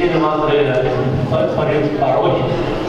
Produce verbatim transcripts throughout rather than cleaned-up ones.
sfințenii noastre părinți parohi,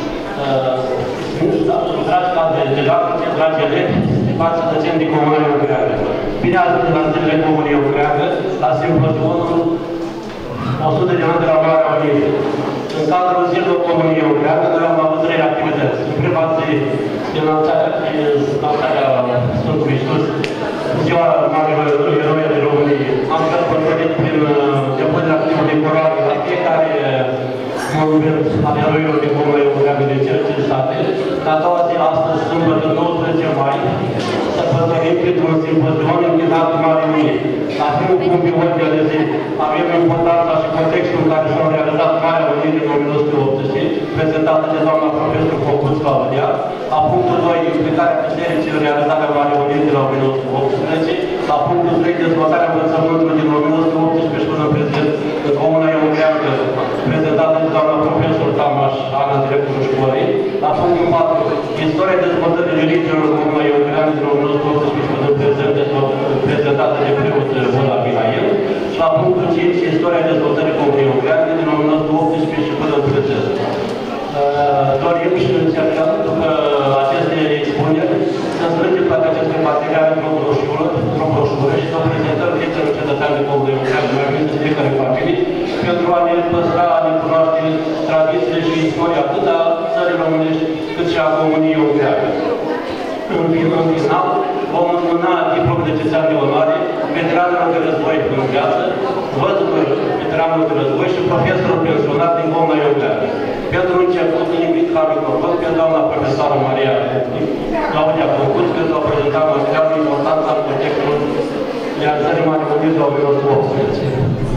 dragi cadre, dragi elevi, stimați cetățeni din Comuna Ion Creanga. Bine ați venit la Zilele Comunei Ion Creanga, la simpozionul o sută de ani de la Marea Unire. În cadrul Zilelor Comunei Ion Creanga, noi am avut trei activități. În prima zi, înălțarea Sfântului Iisus, Ziua Marilor Eroi de României. Am sărbătorit prin depunerea activului corale la fiecare monument al eroilor din Comuna Ion Creanga din cele cinci sate. În a doua zi, astăzi, sâmbătă, nouăsprezece mai, sărbătorim printr-un simpozion închinat Marii Uniri. La primul punct pe ordinea de zi avem importanța și contextul în care s-au realizat Marea Unire în o mie nouă sute optsprezece, prezentată de doamna profesor Focus Claudia. La punctul doi, implicarea bisericii în realizarea Marii Uniri de la o mie nouă sute optsprezece. La punctul trei, dezvoltarea învățământului din o mie nouă sute optsprezece până în prezent în Comuna Ion Creanga, prezentată de doamna profesor Tamaș, Ana, directorul școlii. La punctul patru, istoria dezvoltării religiilor în Comuna Ion Creanga din o mie nouă sute optsprezece până în prezent, prezentată de preot Bula Mihail. Și la punctul cinci, istoria dezvoltării Comunei Ion Creanga din o mie nouă sute optsprezece și până în prezent. Dorim și încercăm că aceste expuneri să strângem toate aceste materiale într-o broșură, într-o broșură și să o prezentăm fiecare cetățean de Comună Ion Creanga, mai ales în fiecare familie, pentru a ne păstra, a ne cunoaște tradițiile și istoria atât a țării românești, cât și a Comunii Ion Creanga. În final, vom înmâna diplomul de cetățean de onoare veteranilor de război în viață, văduvul veteranilor de război și profesorul pensionar din Comuna Ion Creanga. Pentru început, invit la microfon pe doamna profesoară Maria Claudia Focus, pentru a prezenta materialul important al contextului realizării Marii Uniri de o mie nouă sute optsprezece.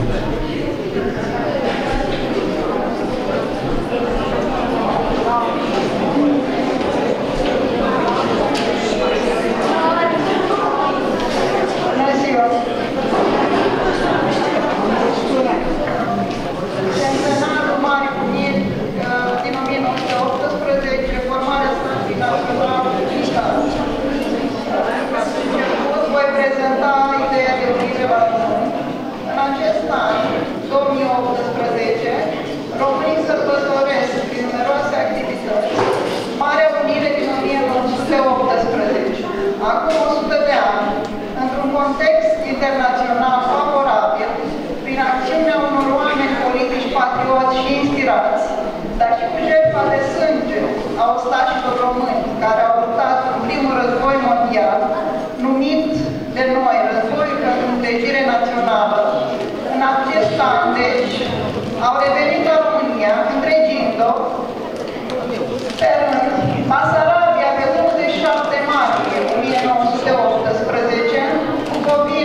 Voi prezenta ideea de unire la români. În acest an, două mii optsprezece, românii sărbătoresc prin numeroase activități Marea Unire din o mie nouă sute optsprezece. Acum o sută de ani, într-un context internațional favorabil, prin acțiunea unor oameni politici patrioți și inspirați, dar și cu jertfa de sânge a ostașilor români care au luptat în primul război mondial, numit de noi războiul pentru întregire națională. În acest an, deci, au revenit la România, întregind-o, pe rând, Basarabia pe douăzeci și șapte martie o mie nouă sute optsprezece, Bucovina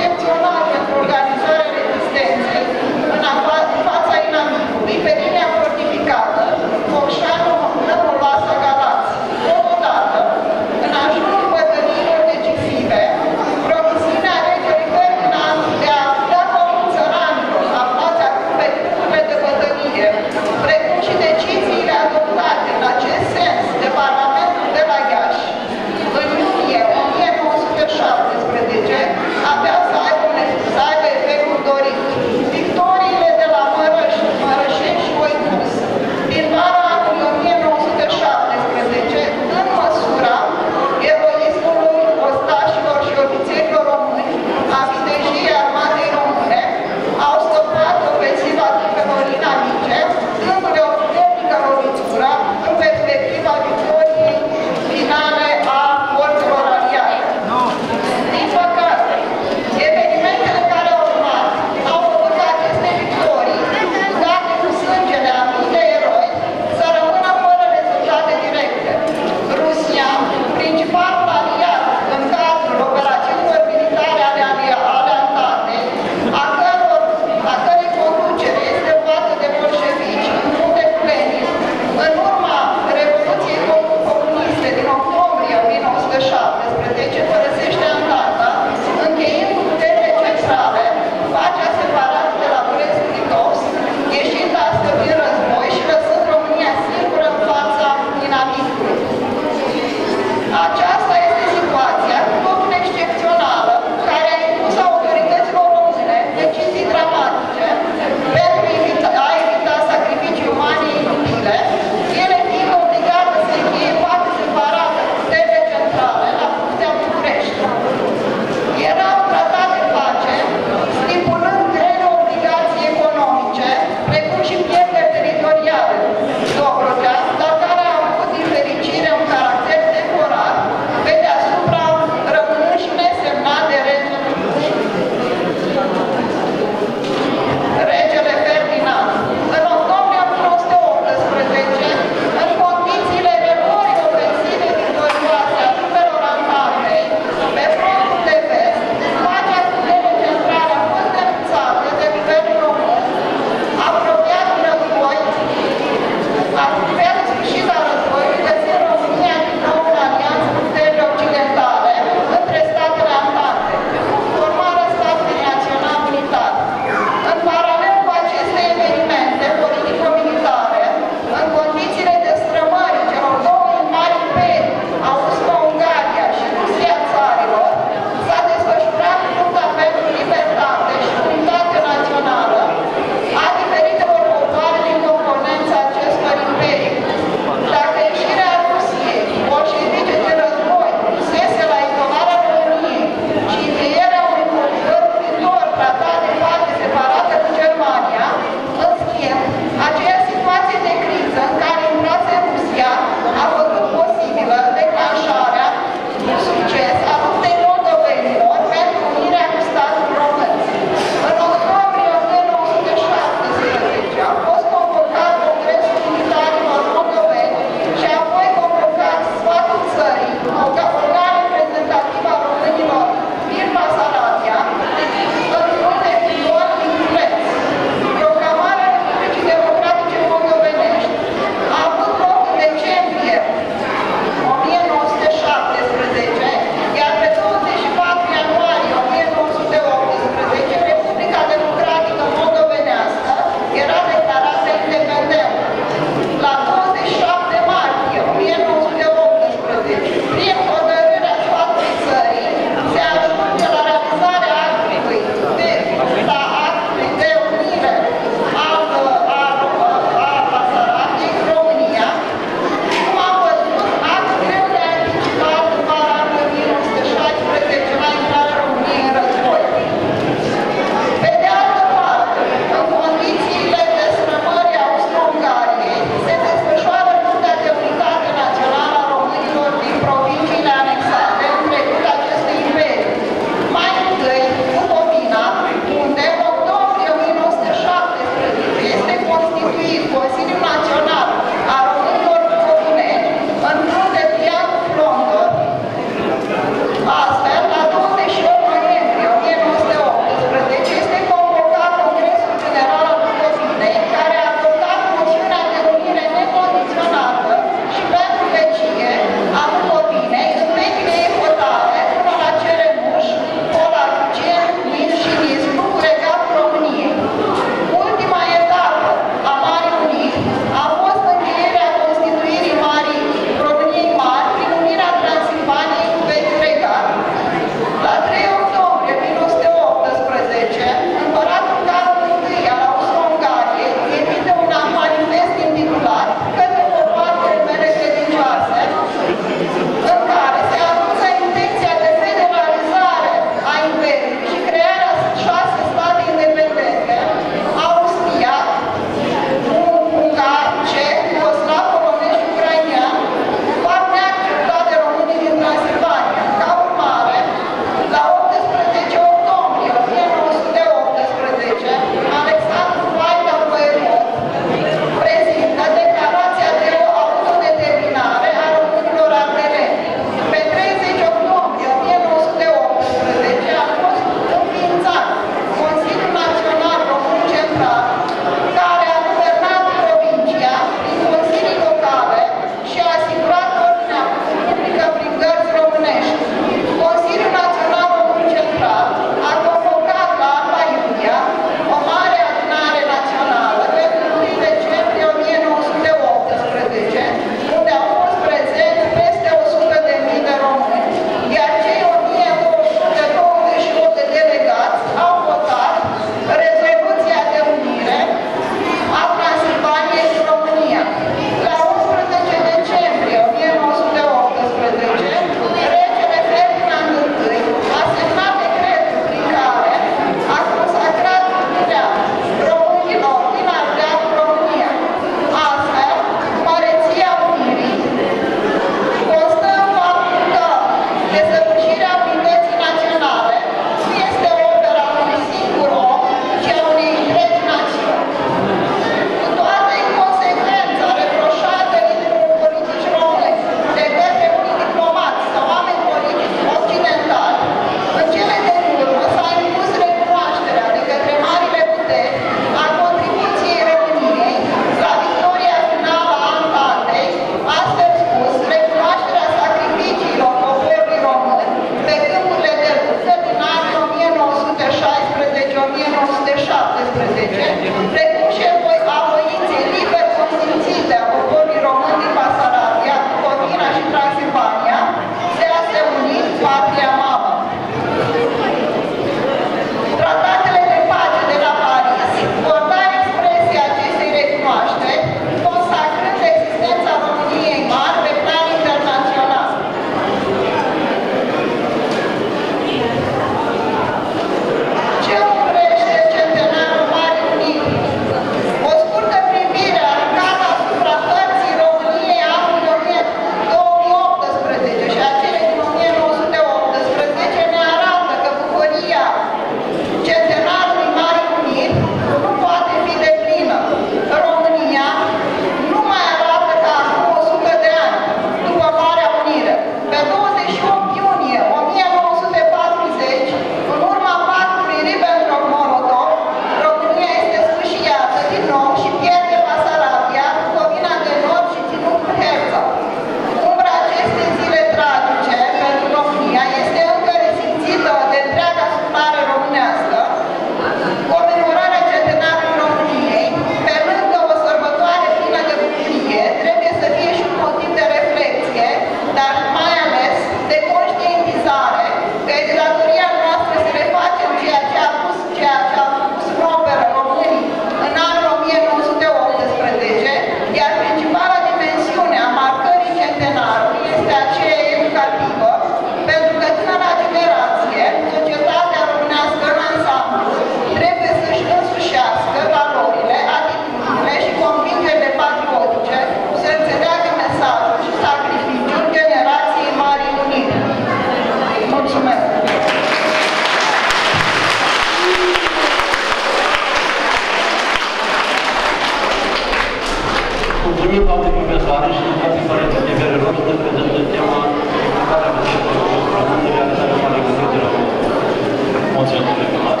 Mulțumim, doamne profesoare, și toate părinții de care noștri prezentând tema Importanța Marii Uniri, realizarea Marii Uniri de România. Mulțumim, domnule primar.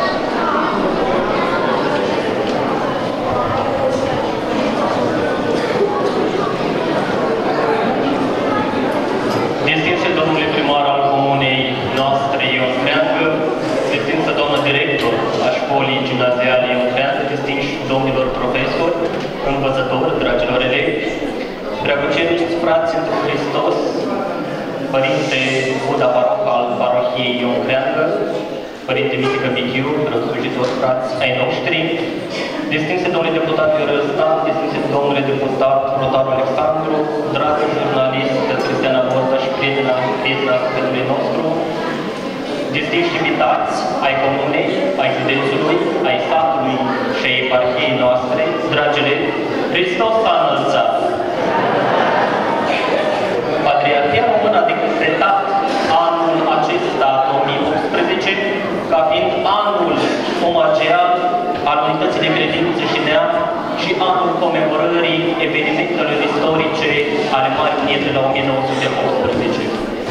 Distinse domnule primar al comunei noastre Ion Creanga, distinsă doamnă director a școlii gimnaziale Ion Creanga, distinși domnilor profesori, învățători, dragilor elevi, preacuceniți frați într Hristos, Părinte Buda Paroh al parohiei Ion Creanga, Părinte Mitică Michiu, răslujitori frați ai noștri, distinse domnule deputat Viorel Stan, distinse domnule deputat Rotaru Alexandru, dragă jurnalist Cristiana Borda și prietena, prietena sufletului nostru, distinși invitați ai comunei, ai județului, ai satului și ai eparhiei noastre, dragile, Hristos s-a înălțat. Patriarhia Română a decretat anul acesta, două mii optsprezece, ca fiind anul omagial al unității de credință și neam și anul comemorării evenimentelor istorice ale Marii Uniri de la o mie nouă sute optsprezece.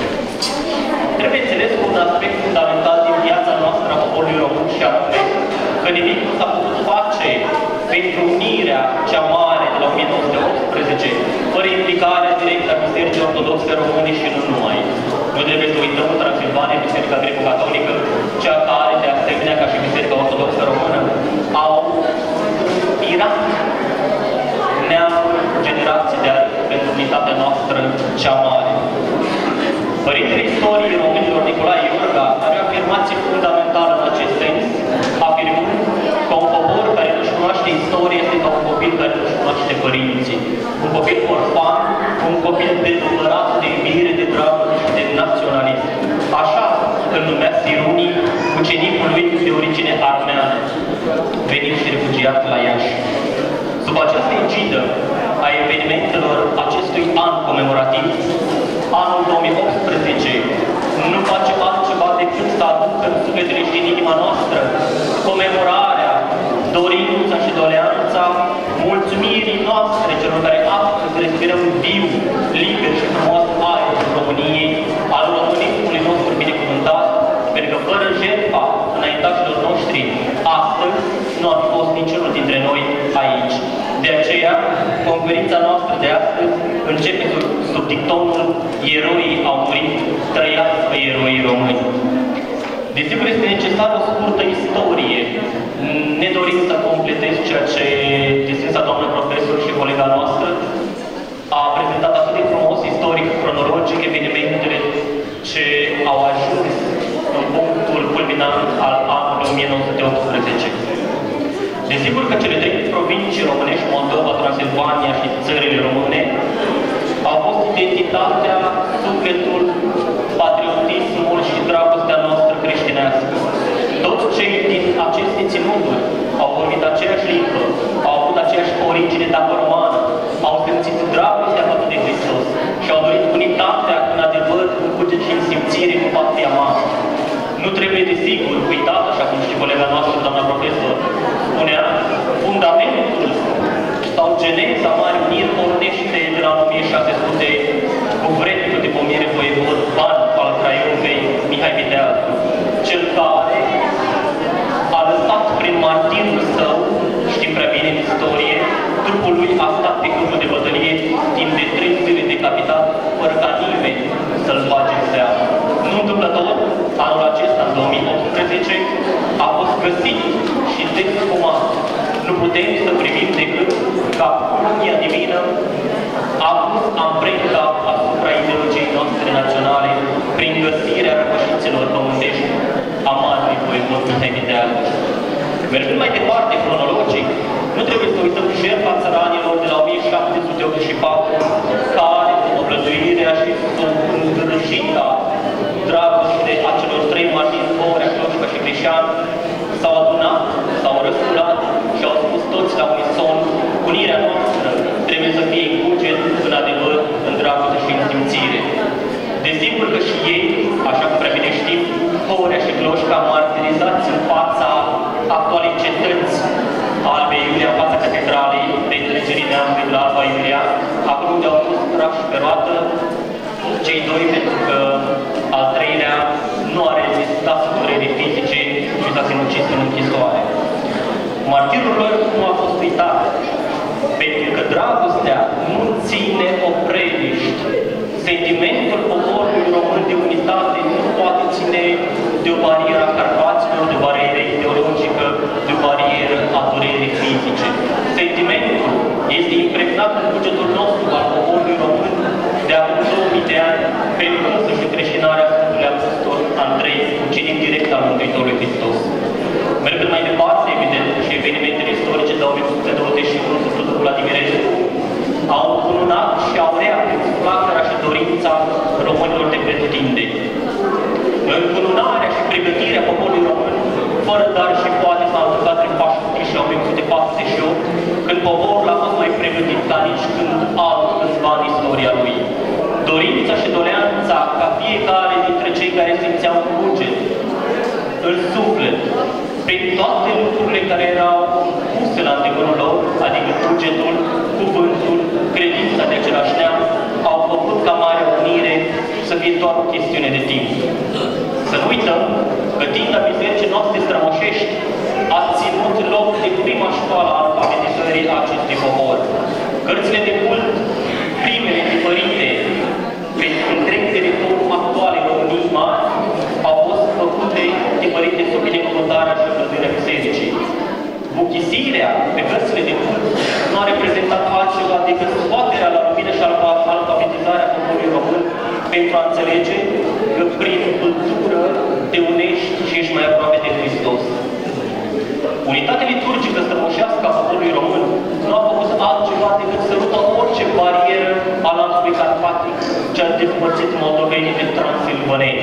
Trebuie înțeles un aspect fundamental din viața noastră a poporului român și anume că nimic nu s-a putut face pentru unirea cea mare de la o mie nouă sute optsprezece fără implicarea directă a Bisericii Ortodoxe Române și nu numai. Nu trebuie să uităm în Transilvania, Biserica Greco-Catolică, cea care, de asemenea, ca și Biserica Ortodoxă Română, au inspirat neamul generații de ani pentru unitatea noastră cea mare. Părintele istoriei românilor Nicolae Iorga are o afirmație fundamentală în acest sens, afirmând că un popor care nu-și cunoaște istorie este ca un copil care nu-și cunoaște părinții. Un copil orfan, un copil dezvărat de iubire, de dragoste și de naționalism. Așa îl numea Sirunii, ucenicul lui de origine armeană, venit și refugiat la Iași. Sub această egidă a evenimentelor acestui an comemorativ, anul două mii optsprezece nu face altceva decât să aducă în sufletele și în inima noastră comemorarea, dorința și doleanța mulțumirii noastre celor care astăzi respirăm viu, liber și frumos aerul României, al românismului nostru binecuvântat, pentru că fără jertfa înaintașilor noștri, astăzi nu ar fi fost niciunul dintre noi aici. De aceea, conferința noastră de astăzi începe sub, sub dictonul Eroii au murit, trăiască eroii români. Desigur, este necesară o scurtă istorie. Ne dorim să completez ceea ce distinsa doamnă profesor și colega noastră a prezentat atât de frumos, istoric, cronologic, evenimentele ce au ajuns în punctul culminant al anului o mie nouă sute optsprezece. Desigur că cele trei provincii românești, Moldova, Transilvania și țările române, au fost identitatea, sufletul, patriotismul și dragostea noastră creștinească. Toți cei din aceste ținuturi au vorbit aceeași limbă, au avut aceeași origine taco-romană, au simțit dragostea față de Hristos și au dorit unitatea în adevăr, în cuget și în simțire cu patria mare. Nu trebuie, desigur, uitat, așa cum și colega noastră, doamna profesor, spunea, fundamentul sau geneza Marii Uniri pornește de la o mie șase sute cu vrednicul de pomire voievod Ban al Craiovei, Mihai Viteazul, cel care a lăsat prin martirul său, știm prea bine în istorie, trupul lui a stat pe câmpul de bătălie timp de trei zile decapitat, fără ca nimeni să-l bage în seamă. Nu întâmplător, anul acesta, în două mii optsprezece, a fost găsit și desfumat. Nu putem să primim decât ca unia divină a pus amprenta asupra ideologiei noastre naționale prin găsirea rămășițelor pământești a marului voievod Mihai Viteazul. Mergând mai departe, cronologic, nu trebuie să uităm jertfa țăranilor de la o mie șapte sute optzeci și patru, care, cu oblăduirea și sub îndrăjită dragoste a celor trei martiri, Borea, Cloșca și Crișan, s-au adunat, s-au răsculat și au spus toți la unison, unirea noastră trebuie să fie în cuget, în adevăr, în dragoste și în simțire. Desigur că și ei, așa cum prea bine știm, Borea și Cloșca martirizați în fața actualei cetăți Albe Iulia, în fața catedralei de întrecerii neamului de la Alba Iulia, pe roată, cei doi pentru că al treilea nu a rezistat durerii fizice și s-a sinucis în închisoare. Martirul lor nu a fost uitat, pentru că dragostea nu ține opreliști. Sentimentul poporului român de unitate nu poate ține de o barieră a Carpaților, de o barieră ideologică, de o barieră a durerii fizice. Sentimentul este impregnat în bugetul nostru al poporului român de acum două mii de ani, pentru însăși încreștinarea Sfântului Apostol Andrei, ucenic direct al Mântuitorului Hristos. Mergând mai departe, evident, și evenimentele istorice de o mie opt sute douăzeci și unu, sub Vladimirescu, au încununat și au reaprins flacăra și dorința românilor de pretutindeni. Încununarea și pregătirea poporului român, fără dar și poate, s-a întâmplat prin paștii și o mie opt sute patruzeci și opt, când poporul a fost mai pregătit ca nici când alt câțiva în istoria lui. Dorința și doleanța ca fiecare dintre cei care simțeau în buget, în suflet, prin toate lucrurile care erau puse la îndemânul lor, adică bugetul, cuvântul, credința de același neam, au făcut ca Marea Unire să fie doar o chestiune de timp. Să nu uităm că tinda bisericii noastre strămoșești a ținut loc de prima școală a alfabetizării a acestui popor. Cărțile de cult, primele tipărite pentru întregile de forum actuale României mari, au fost făcute tipărite sub binecuvântarea și împlătirea bisericii. Buchisirea pe cărțile de cult nu a reprezentat altceva decât scoaterea la lumină și alfabetizarea poporului român pentru a înțelege că prin cultură te unești și ești mai aproape de Hristos. Unitatea liturgică strămoșească a poporului român nu a făcut altceva decât să luptă orice barieră a lanțului carpatic ce a despărțit moldovenii de transilvaneni.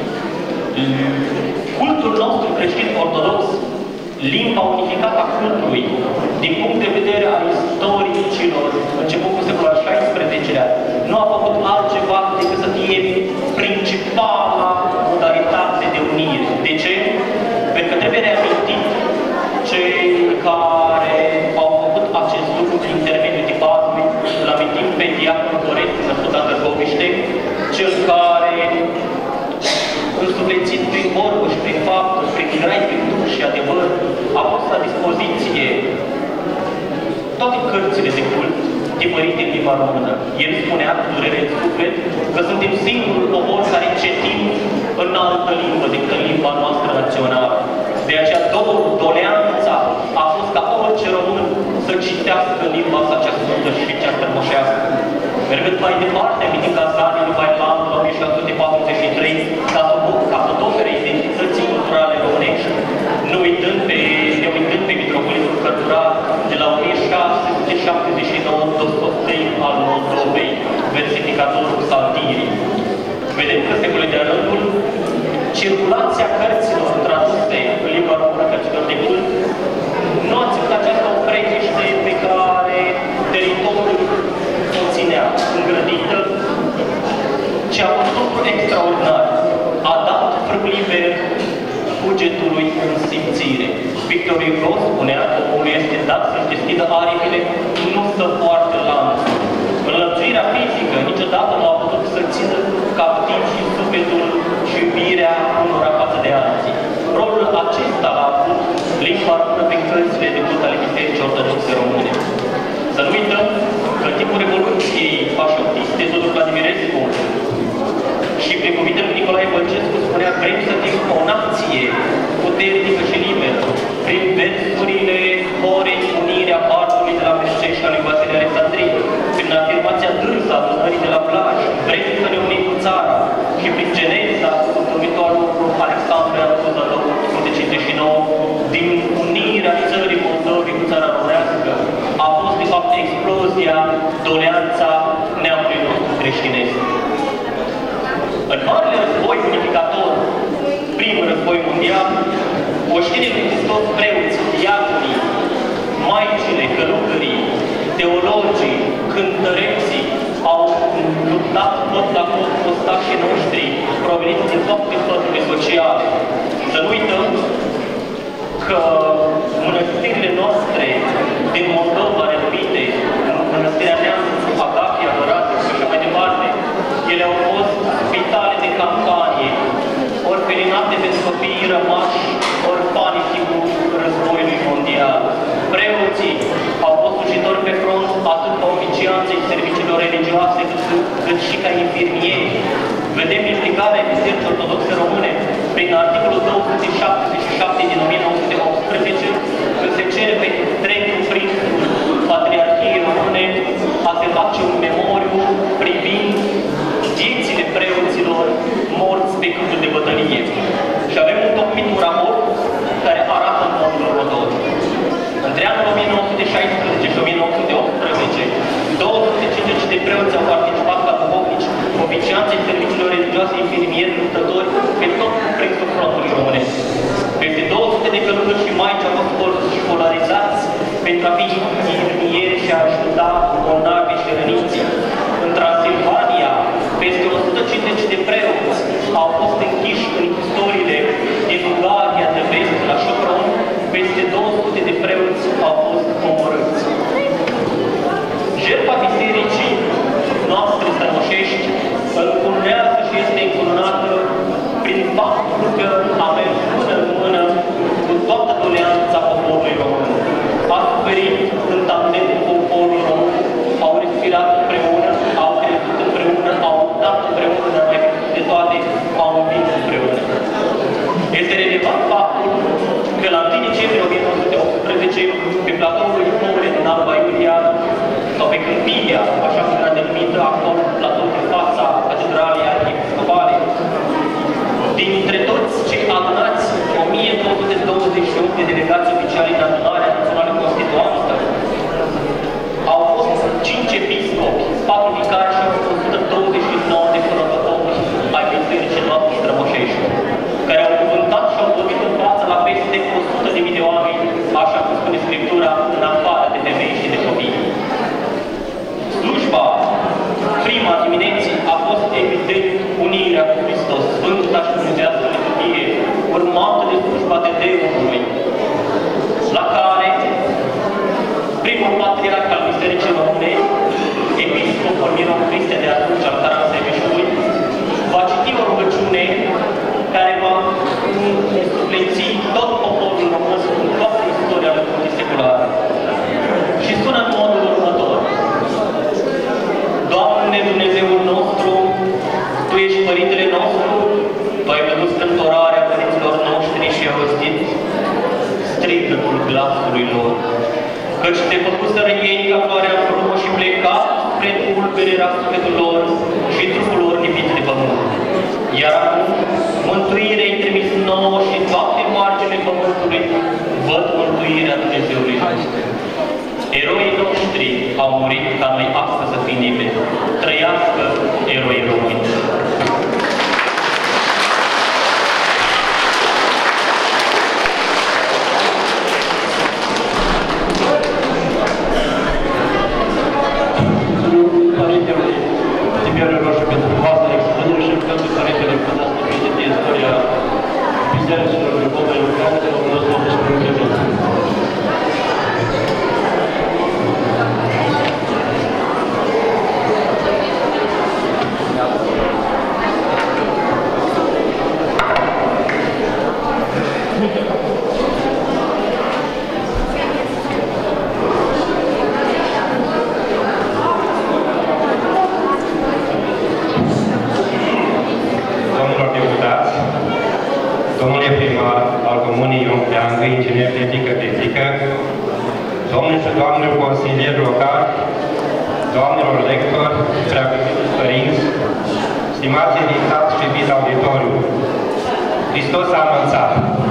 Cultul nostru creștin ortodox, limba unificată a cultului, din punct de vedere al istoricilor, începând cu secolul al șaisprezecelea, nu a făcut altceva decât să fie principala modalitate de unire. De ce? Pentru că trebuie reamintit cei care au făcut acest lucru prin intermediul tiparului, îl amintim pe diaconul Doresc, născut la Târgoviște, cel care, însuflețit prin vorbă și prin fapt, prin grai, prin duh și adevăr, a pus la dispoziție toate cărțile de cult tipărite în limba română. El spunea cu durere în suflet că suntem singurul popor care citim în altă limbă decât în limba noastră națională. De aceea doleanța a fost ca orice român să citească limba asta cea sfântă și cea strămoșească. Mergând mai departe, amintim Gazdanii după Irlanda, la o mie șase sute patruzeci și trei, ca fotografere identității culturale românești, nu uitând pe, ne uitând pe mitropolitul cărturar de la o mie șase sute șaptezeci și nouă, Dostotei al Moldovei, versificatorul Saltirii. Vedem că secolul de rândul, circulația cărților traduse în limba română, cărților de cult, nu a ținut această oprește pe care teritoriul o ținea îngrădită, ci a fost lucru extraordinar. A dat frâu liber bugetului în simțire. Victor Hugo spunea că omul este dat să-și deschidă aripile, nu să poartă lanțul. Înlățuirea fizică niciodată nu a putut să țină captiv și sufletul și iubirea unora față cât și ca infirmieri. Vedem implicarea Bisericii Ortodoxe Române prin articolul două sute șaptezeci și șapte din o mie nouă sute optsprezece, când se cere pe întregul prințul Patriarhiei Române a se face un memoriu privind viețile preoților morți pe câmpul de bătălie. Și avem un tocmit, un raport care arată în modul următor. Între anul o mie nouă sute șaisprezece și o mie nouă sute optsprezece, două sute cincizeci de preoți au participat ca duhovnici, oficianți ai serviciilor religioase, infirmieri, luptători, pe tot prințul frontului românesc. Peste două sute de călugări și maici au fost școlarizați pentru a fi infirmieri și a ajuta bolnavi și răniții. În Transilvania, peste o sută cincizeci de preoți au fost închiși în istoriile din Bulgaria de vest la Șopron, peste două sute de preoți au fost omorâți. Jertfa bisericii noastre strămoșești încununează și este încununată prin faptul că a mers mână în mână cu toată doleanța poporului român. A suferit în tandem cu poporul român, au respirat împreună, au crescut împreună, au dat împreună, dar mai presus de toate, au învins împreună. Este relevant faptul că la întâi decembrie o mie nouă sute optsprezece, pe platoul Istorie din Alba Iulia, sau pe Câmpia, așa cum era denumită acolo, platou din fața Catedralei Arhiepiscopale, dintre toți cei adunați, o mie două sute douăzeci și opt de delegați oficiali în adunarea națională constituantă, au fost cinci episcopi, patru vicari și o sută douăzeci și nouă de fărătători ai bisericii noastre strămoșești, care au cuvântat și au vorbit în față la peste o sută de mii de oameni, așa cum spune Scriptura, în afară de femei și de copii. Slujba, prima dimineții, a fost evident unirea cu Hristos, Sfânta și Dumnezească liturghie, urmată de slujba de Deului, la care primul patriarh al Bisericii Române, episcopul Miron Cristian de atunci al Caransebeșului, va citi o rugăciune care va însufleți tot poporul român în toată istoria lui seculară. Și sună în modul următor. Doamne Dumnezeul nostru, Tu ești Părintele nostru, Tu ai văzut strâmtorarea părinților noștri și ai auzit strigătul glasului lor. Căci te făcuseră ei ca floarea frumă și pleca spre pulberea sufletul lor și trupul lor lipit de pământ. Iar acum, mântuirea ai trimis nouă și toate marginile pământului văd mântuirea Dumnezeului nostru. Eroii noștri au murit ca noi astăzi să fim liberi. Trăiască eroii români! Părintelui Tiberilor și pentru frumoasă expunere și pentru Părintele Cănească de istoria Bisericii Comunei Ion Creanga de la o mie nouă sute optsprezece. Domnule primar al Comunei Ion Creanga, inginer tehnică-tehnică, domnul și doamnelor consilieri locali, doamnelor lectori, preacuțiți părinți, stimați invitați și vid auditoriu, Hristos a înălțat.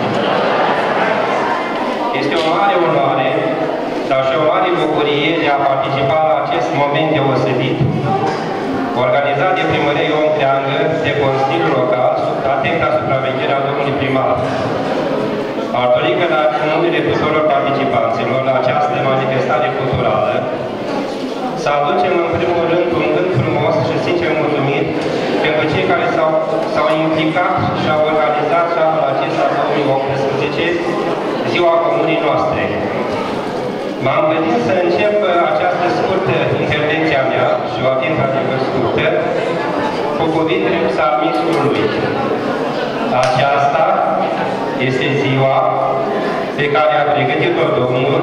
Este o mare onoare, dar și o mare bucurie de a participa la acest moment deosebit, organizat de Primăria Ion Creanga, de Consiliul Local, sub atenta supravegherea domnului primar. Ar dori că la numele tuturor participanților la această manifestare culturală să aducem în primul rând un gând frumos și sincer mulțumiri pentru cei care s-au implicat și au organizat și anul acesta două mii optsprezece, ziua comunii noastre. M-am gândit să încep această scurtă intervenție a mea, și o atent adevăr scurtă, cu cuvintele psalmistului. Aceasta este ziua pe care a pregătit-o Domnul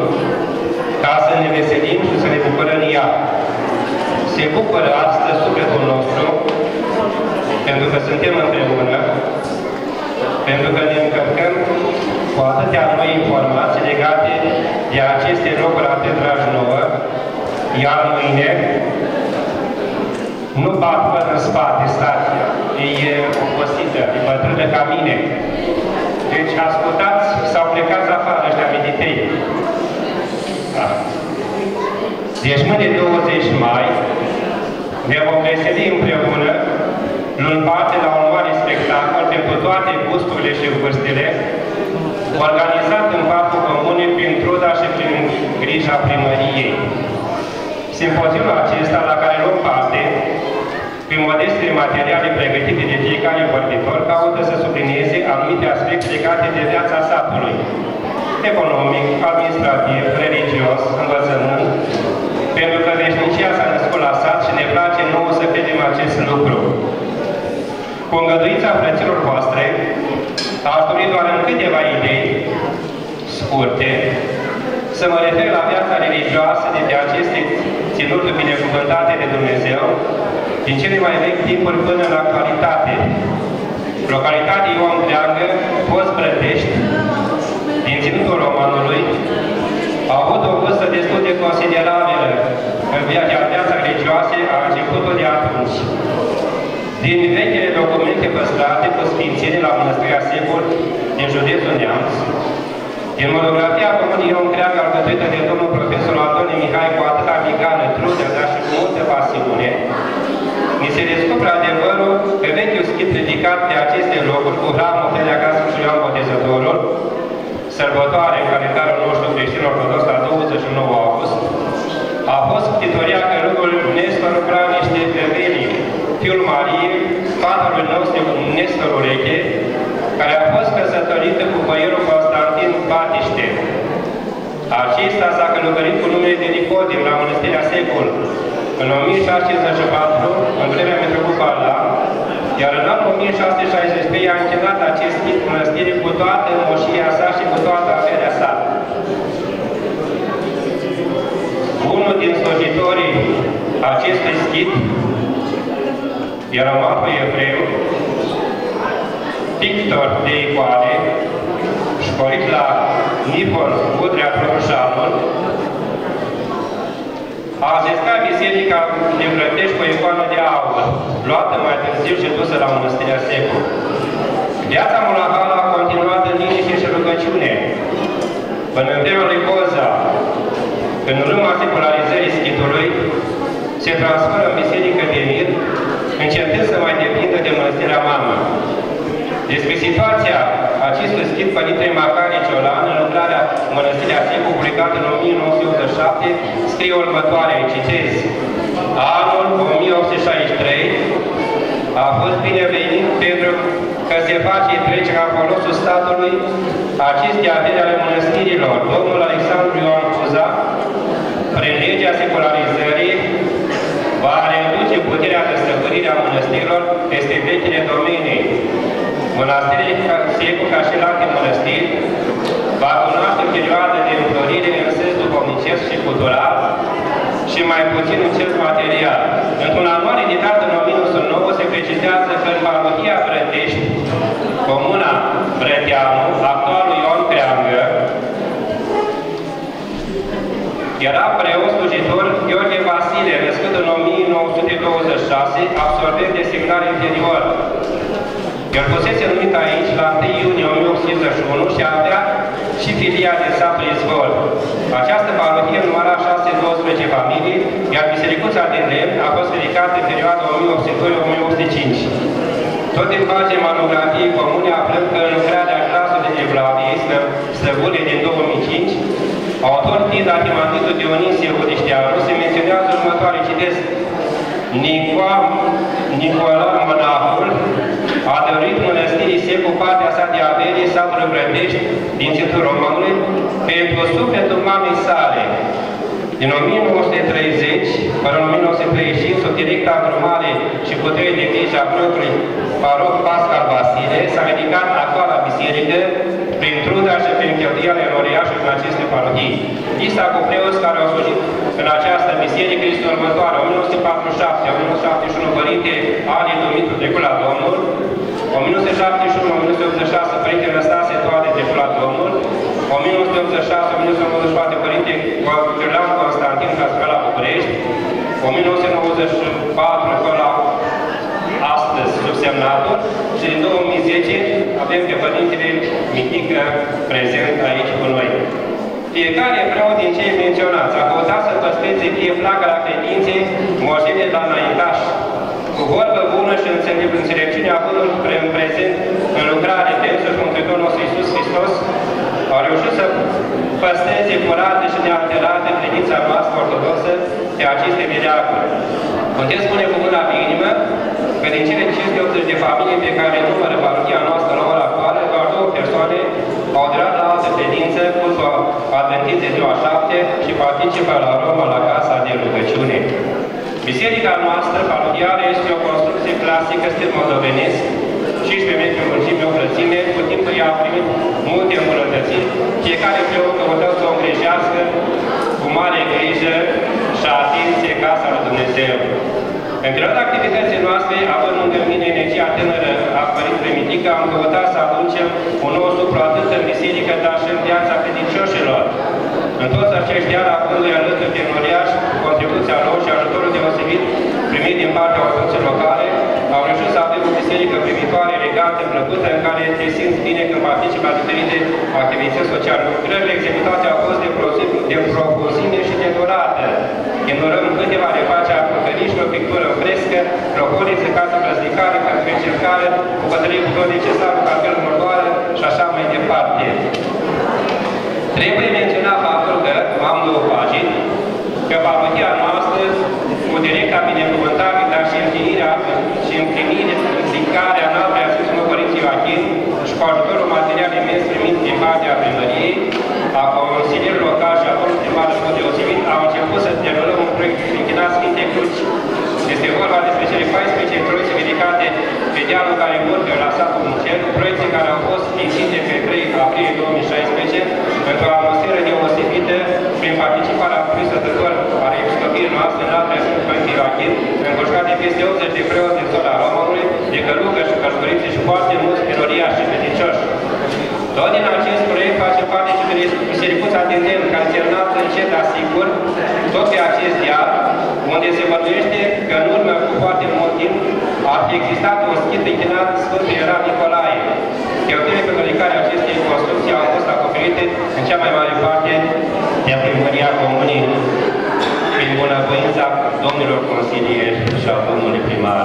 ca să ne veselim și să ne bucurăm în ea. Se bucură astăzi sufletul nostru pentru că suntem împreună, pentru că ne încărcăm cu atâtea noi informații legate de aceste locuri atât dragi nouă, iar mâine nu bat până în spate stația, e obosită, e bătrână ca mine. Deci ascultați sau plecați afară ăștia meditei. Da. Deci mâine douăzeci mai ne vom veseli împreună, luând parte la un mare spectacol pentru toate gusturile și vârstele, organizat în patru comune prin truda și prin grija primăriei. Simpozionul acesta, la care luăm parte, prin modestele materiale pregătite de fiecare vorbitor, caută să sublinieze anumite aspecte legate de viața satului, economic, administrativ, religios, învățământ, pentru că veșnicia s-a născut la sat și ne place nouă să vedem acest lucru. Cu îngăduința frăților voastre, aș dori doar în câteva idei scurte să mă refer la viața religioasă de pe aceste ținuturi binecuvântate de Dumnezeu, din cele mai vechi timpuri până în actualitate. Localitatea Ion Creanga, fost Brătești, din ținutul romanului, a avut o vârstă destul de considerabilă în viața religioasă a începutul de atunci. Din vechile documente păstrate cu sfințenie la Mănăstirea Secol din județul Neamț, din monografia Comunei Ion Creanga, alcătuită de domnul profesor Antoni Mihai cu atâta migală, trudă, dar și cu multă pasiune, ni se descoperă adevărul că vechiul schit ridicat de aceste locuri cu hramul Teleacasă și Ioan Botezătorul, sărbătoare în calendarul nostru creștin-ortodox la douăzeci și nouă august, a fost ctitoria călugul Nestor Braniște Femelii, fiul Mariei, tatălui nostru Nestor Ureche, care a fost căsătorită cu băierul Constantin Batiște. Acesta s-a călugărit cu numele de Nicodim la Mănăstirea Secol în o mie șase sute cincizeci și patru, în vremea Metropola, iar în anul o mie șase sute șaizeci și trei a închinat acest tip mănăstire cu toată moșia sa și cu toată averea sa. Unul din slujitorii acestui schit era martul evreu, pictor de icoane, școlit la Nifon Udrea Prăbușanul, a zescat biserica din Brătești cu o icoană de aur, luată mai târziu și dusă la Mănăstirea Secol. Viața monahală a continuat în liniște și rugăciune. Până în vremea lui Boza, în urma secularizării schitului, se transformă în biserică de mir, încetând să mai depindă de Mănăstirea Mamă. Despre situația acestui schit, Părintele Macare Ciolan, în lucrarea Mănăstirea Secol, publicată în o mie nouă sute optzeci și șapte, scrie următoarea, citez: anul o mie opt sute șaizeci și trei a fost binevenit pentru că se face trecerea în folosul statului aceste avere ale mănăstirilor. Domnul Alexandru Ioan Cuza, prin legea secularizării, va reduce puterea de stăpânire a mănăstirilor peste vechile domenii. Mănăstirea Secol, ca și la alte mănăstiri, va cunoaște o perioadă de înflorire în sens duhovnicesc și cultural și mai puțin în sens material. Într-un anual editat în o mie nouă sute nouă se precizează că în parohia Brătești, comuna Brăteanu, actualul Ion Creanga, era preot slujitor Gheorghe Vasile, născut în o mie nouă sute douăzeci și șase, absolvent de seminar interior. El fusese numit aici la întâi iunie o mie opt sute cincizeci și unu și avea și filia de satul Izvor. Această parohie număra șase sute douăsprezece familii, iar bisericuța din lemn a fost ridicată în perioada o mie opt sute doi - o mie opt sute cinci. Tot în pagina monografiei comune aflăm că în lucrarea Glasul de Evlavie, Slăbune din două mii cinci, autor fiind arhimanditul Dionisie Udișteanu, se menționează următoare, citesc: Nicola Monahul a dăruit mănăstirii Secol partea sa de avere satului Brătești din ținutul romanului pentru sufletul mamei sale. Din o mie nouă sute treizeci până în o mie nouă sute treizeci și cinci, sub directa îndrumare și putere de grijă a propriului paroh Pascal Vasile, s-a ridicat actuala biserică prin truda și prin cheltuiala enoriașă în aceste parohii. Lista cu preoți care au slujit în această biserică este următoare: o mie nouă sute patruzeci și șapte - o mie nouă sute șaptezeci și unu, Părinte Ali Dumitru trecut la Domnul, nouăzeci și șase - o mie nouă sute nouăzeci și patru Părinte Cârlean Constantin Casca la București, o mie nouă sute nouăzeci și patru până la astăzi subsemnatul și din două mii zece avem pe Părintele Mitică prezent aici cu noi. Fiecare preot din cei menționați a căutat să păstreze fie flaga la credințe, moștenire la înaintaș, cu vorbă bună și înțelepciune având în prezent în lucrare de însuși Mântuitorul nostru Iisus Hristos, au reușit să păstreze curată și nealterată credința noastră ortodoxă de aceste meleaguri. Putem spune cu mâna pe inimă că din cele cinci sute optzeci de familii pe care numără parohia noastră la ora actuală, doar două persoane au aderat la altă credință, cultul adventist de ziua șapte și participă la Roma la casa de rugăciune. Biserica noastră parohială este o construcție clasică stil moldovenesc, cincisprezece metri în lungime, o grățime, cu timpul ea a primit multe îmbunătățiri, fiecare preot căutau să o îngrijească cu mare grijă și atenție casa lui Dumnezeu. În perioada activității noastre, având lângă mine energia tânără a Părintelui Mitică, am căutat să aducem un nou suplu atât în biserică, dar și în viața credincioșilor. În toți acești ani, avându-i alături de Noriaș, contribuția lor și ajutorul deosebit primit din partea autorităților locale, au reușit să avem o biserică primitoare, elegante, plăcută, în care te simți bine când participi la diferite activități sociale. Lucrările executate au fost de, de profunzime și de durată. Ignorăm câteva reface a păcărișilor, pictură în frescă, proporiță, casă plăsnicare, casă încercare, bucătărie cu tot necesarul, capel murdoară și așa mai departe. Trebuie menționat faptul că, am două pagini, că parohia noastră, cu directa binecuvântare, dar și împlinirea și împlinirea, implicarea în altă a Sfântului Părinții Ioachim și cu ajutorul material imens primit din partea primăriei, a consilierului local și a domnului primar în mod deosebit, au început să derulăm un proiect închinat Sfinte Cruci. Este vorba despre cele paisprezece troițe ridicate pe dealul care urcă la satul Muncel, proiecte care au fost sfințite pe trei aprilie două mii șaisprezece pentru o atmosferă deosebită prin participarea prisătător ale episcopiei noastre în altă Sfântul Părinții Ioachim, înconjurate peste optzeci de preoți din zona României, de călugări și călugărițe și foarte mulți minoriași și credincioși. Tot din acest proiect face parte și bisericuța din Demn, care se înalță încet, dar sigur, tot pe acest deal, unde se mărtuiește că în urmă cu foarte mult timp ar fi existat un schid închinat Sfântul Ierar Nicolae. Cheltuielile pentru ridicarea acestei construcții au fost acoperite în cea mai mare parte de primăria comunei, prin bunăvoința domnilor consilieri și a domnului primar.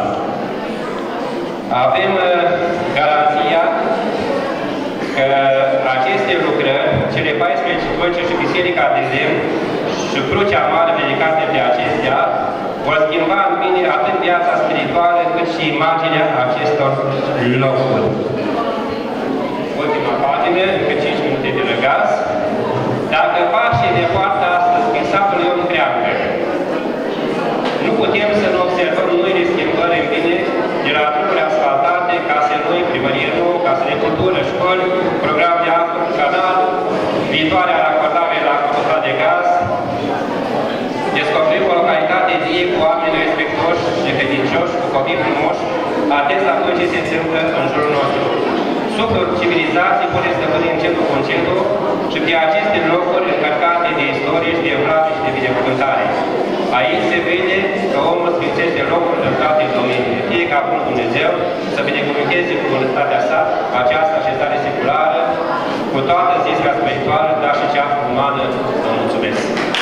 Avem uh, garanția că aceste lucrări, cele paisprezece troițe și Biserica de Demn și crucea mare dedicată de acestea, vor schimba în bine atât viața spirituală cât și imaginea acestor locuri. Ultima pagină, încă cinci minute de răgaz. Dacă pașii de poartă astăzi prin satul Ion Creanga, nu putem să nu observăm noile schimbări în bine de la drumuri asfaltate, case noi, primărie nouă, case de cultură, școli, program de apă, canal, viitoarea racordare la costa de gaz. Descoperim o localitate vie cu oameni respectoși, necredincioși, cu copii frumoși, atenți la tot ce se întâmplă în jurul nostru. Suflul civilizației pune stăpâni în centru cu centru și pe aceste locuri încărcate de istorie și de evlavie și de binecuvântare. Aici se vede că omul sfințește locul de toate domeniile. Fie ca Bunul Dumnezeu să binecuvânteze cu bunătatea sa această așezare seculară, cu toată zisca spirituală, dar și cea umană. Vă mulțumesc!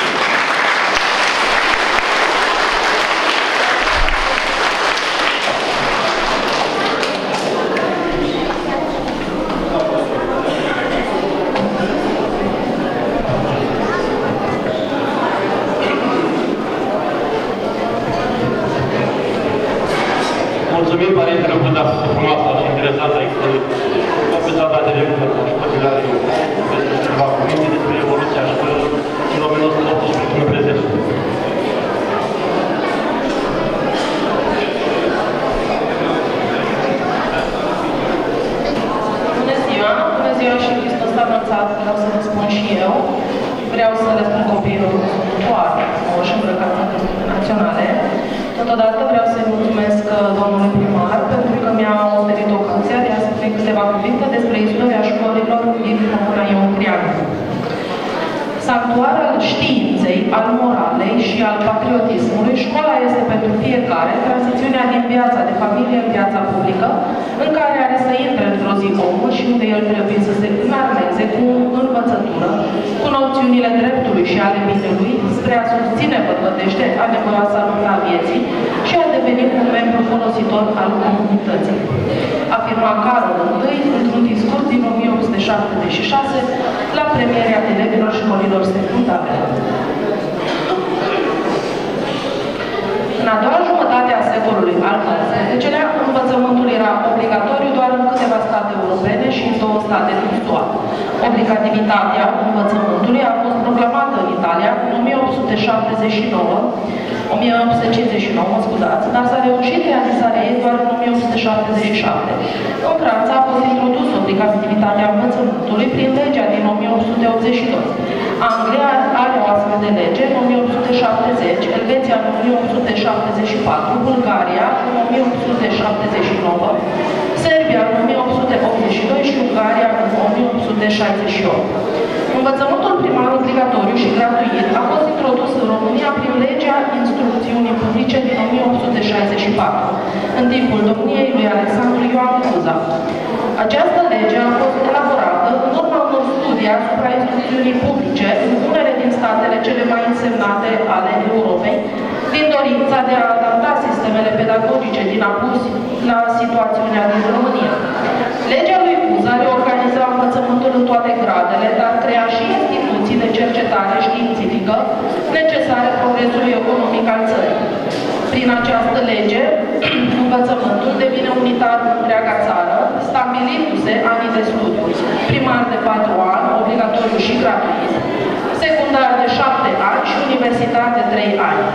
Mulțumim, Părintele Buda, frumoasă și interesantă expoziția de recunosc și copilare despre ceva cuvinte despre evoluția școlilor din o mie nouă sute optsprezece până prezent. Bună ziua! Bună ziua și Hristos a înălțat, vreau să vă spun și eu. Vreau să le spun copiilor toate, moși îmbrăcați în căsătorii naționale. Totodată vreau să-i mulțumesc domnului primar pentru că mi-a oferit ocazia de a spune câteva cuvinte despre istoria școlilor din Comunei Ion Creanga. în viața de familie, în viața publică, în care are să intre într-o zi omul și unde el trebuie să se înarmeze cu învățătură, cu noțiunile dreptului și ale binelui, spre a susține bărbătește adevăroasa luptă a vieții și a deveni un membru folositor al comunității. Afirma Carol I într-un discurs din o mie opt sute șaptezeci și șase la premierea elevilor școlilor secundare. În a doua jumătate a secolului al nouăsprezecelea, învățământul era obligatoriu doar în câteva state europene și în două state din S U A. Obligativitatea învățământului a fost proclamată în Italia în o mie opt sute șaptezeci și nouă, o mie opt sute cincizeci și nouă, scuzați, dar s-a reușit realizarea ei doar în o mie opt sute șaptezeci și șapte. În Franța a fost introdusă obligativitatea învățământului prin legea din o mie opt sute optzeci și doi. Anglia are o astfel de lege în o mie opt sute șaptezeci, Elveția în o mie opt sute șaptezeci și patru, Bulgaria în o mie opt sute șaptezeci și nouă, Serbia în o mie opt sute optzeci și doi și Ungaria în o mie opt sute șaizeci și opt. Învățământul primar obligatoriu și gratuit a fost introdus în România prin legea instrucțiunii publice din o mie opt sute șaizeci și patru, în timpul domniei lui Alexandru Ioan Cuza. Această lege a fost elaborată în urma unor studii asupra instrucțiunii publice în unele din statele cele mai însemnate ale Europei, din dorința de a adapta sistemele pedagogice din apus la situațiunea din România. Legea lui Cuza reorganiza învățământul în toate gradele, dar crea și instituții de cercetare științifică necesare progresului economic al țării. Prin această lege, învățământul devine unitar în întreaga țară, stabilindu-se anii de studiu, primar de patru ani, obligatoriu și gratuit, secundar de șapte ani și universitar de trei ani.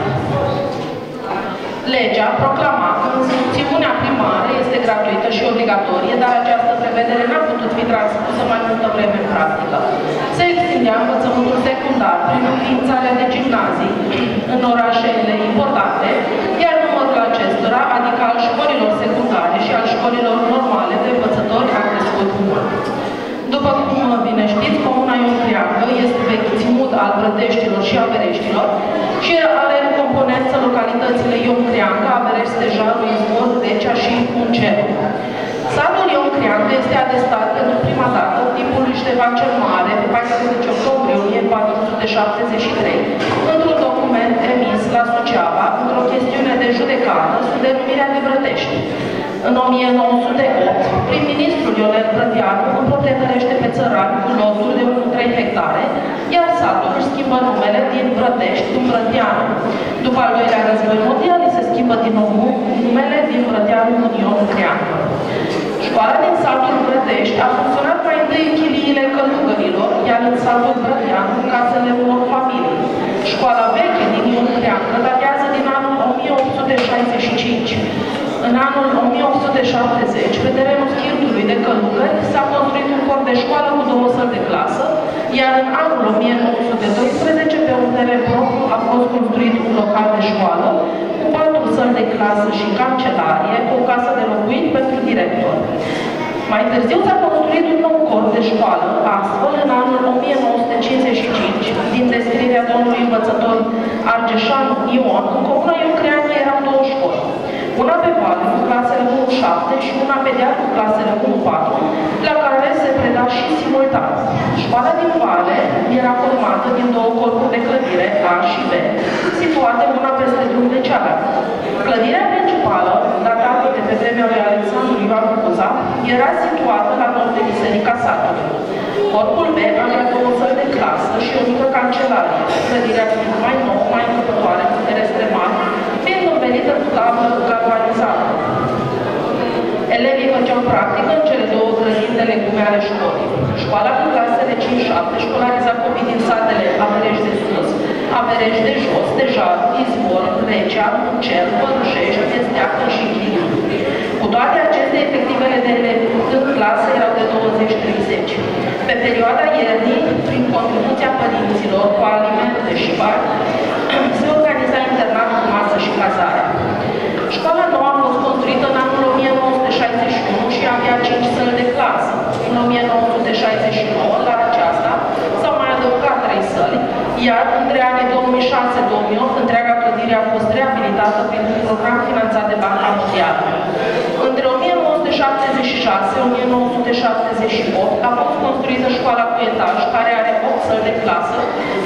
Legea proclama că instrucțiunea primară este gratuită și obligatorie, dar această prevedere n-a putut fi transpusă mai multă vreme în practică. Se extindea învățământul secundar prin înființarea de gimnazii în orașele importante, iar numărul acestora, adică al școlilor secundare și al școlilor normale de învățători, a crescut mult. După cum bine știți, Comuna Ion Creanga este vechi țimut al Brăteștilor și Avereștilor și are în componență localitățile Ion Creanga, Averești, Stejarul, Izvor, Decea și Munceru. Satul Ion Creanga este atestat pentru prima dată în timpul lui Ștefan cel Mare, pe paisprezece octombrie o mie patru sute șaptezeci și trei, într-un document emis la Suceava, într-o chestiune de judecată sub denumirea de Brătești. În o mie nouă sute opt, prim-ministrul Ionel Brătianu împroprietărește pe țărani cu loturi de unu virgulă trei hectare, iar satul își schimbă numele din Brătești în Brătianu. După al doilea război mondial, se schimbă din nou numele din Brătianu în Ion Creanga. Școala din satul Brătești a funcționat mai întâi în chiliile călugărilor, iar în satul Brătianu în casele unor familii. Școala veche din Ion Creanga datează din anul o mie opt sute șaizeci și cinci. În anul o mie opt sute șaptezeci, pe terenul Schirtului de Călugări, s-a construit un corp de școală cu două săli de clasă, iar în anul o mie nouă sute doisprezece, pe un teren propriu, a fost construit un local de școală, cu patru săli de clasă și cancelarie, cu o casă de locuit pentru director. Mai târziu s-a construit un nou corp de școală, astfel, în anul o mie nouă sute cincizeci și cinci, din descrierea domnului învățător Argeșanu Ion, în Comuna Ion Creanga erau două școli. Una pe Vale, cu clasele unu șapte și una pe deal cu clasele unu patru, la care se preda și simultan. Școala din Vale era formată din două corpuri de clădire, A și B, situate una peste drum de cealaltă. Clădirea principală, datată de pe vremea lui Alexandru Ioan Cuza, era situată la nord de Biserica satului. Corpul B avea două săli de clasă și o mică cancelarie, clădirea fiind mai nouă, mai încăpătoare, cu ferestre mari, fiind învelită cu tablă galvanizată. Elevii făceau practică în cele două grădini de legume ale școlii. Școala cu clasele cinci șapte școlariza copii din satele Averești de Sus, Averești de Jos, Stejar, Izvor, Recea, Muncel, Părușești, Esteacă și Chiliu. Cu toate acestea, efectivele de elevi în clasă erau de douăzeci treizeci. Pe perioada iernii, prin contribuția părinților cu alimente și bani, se organiza internat cu masă și cazare. Școala nouă a fost construită în anul o mie nouă sute șaizeci și unu și avea cinci săli de clasă. În o mie nouă sute șaizeci și nouă, la aceasta, s-au mai adăugat trei săli, iar între anii două mii șase două mii opt, întreaga clădire a fost reabilitată prin un program finanțat de Banca Mondială.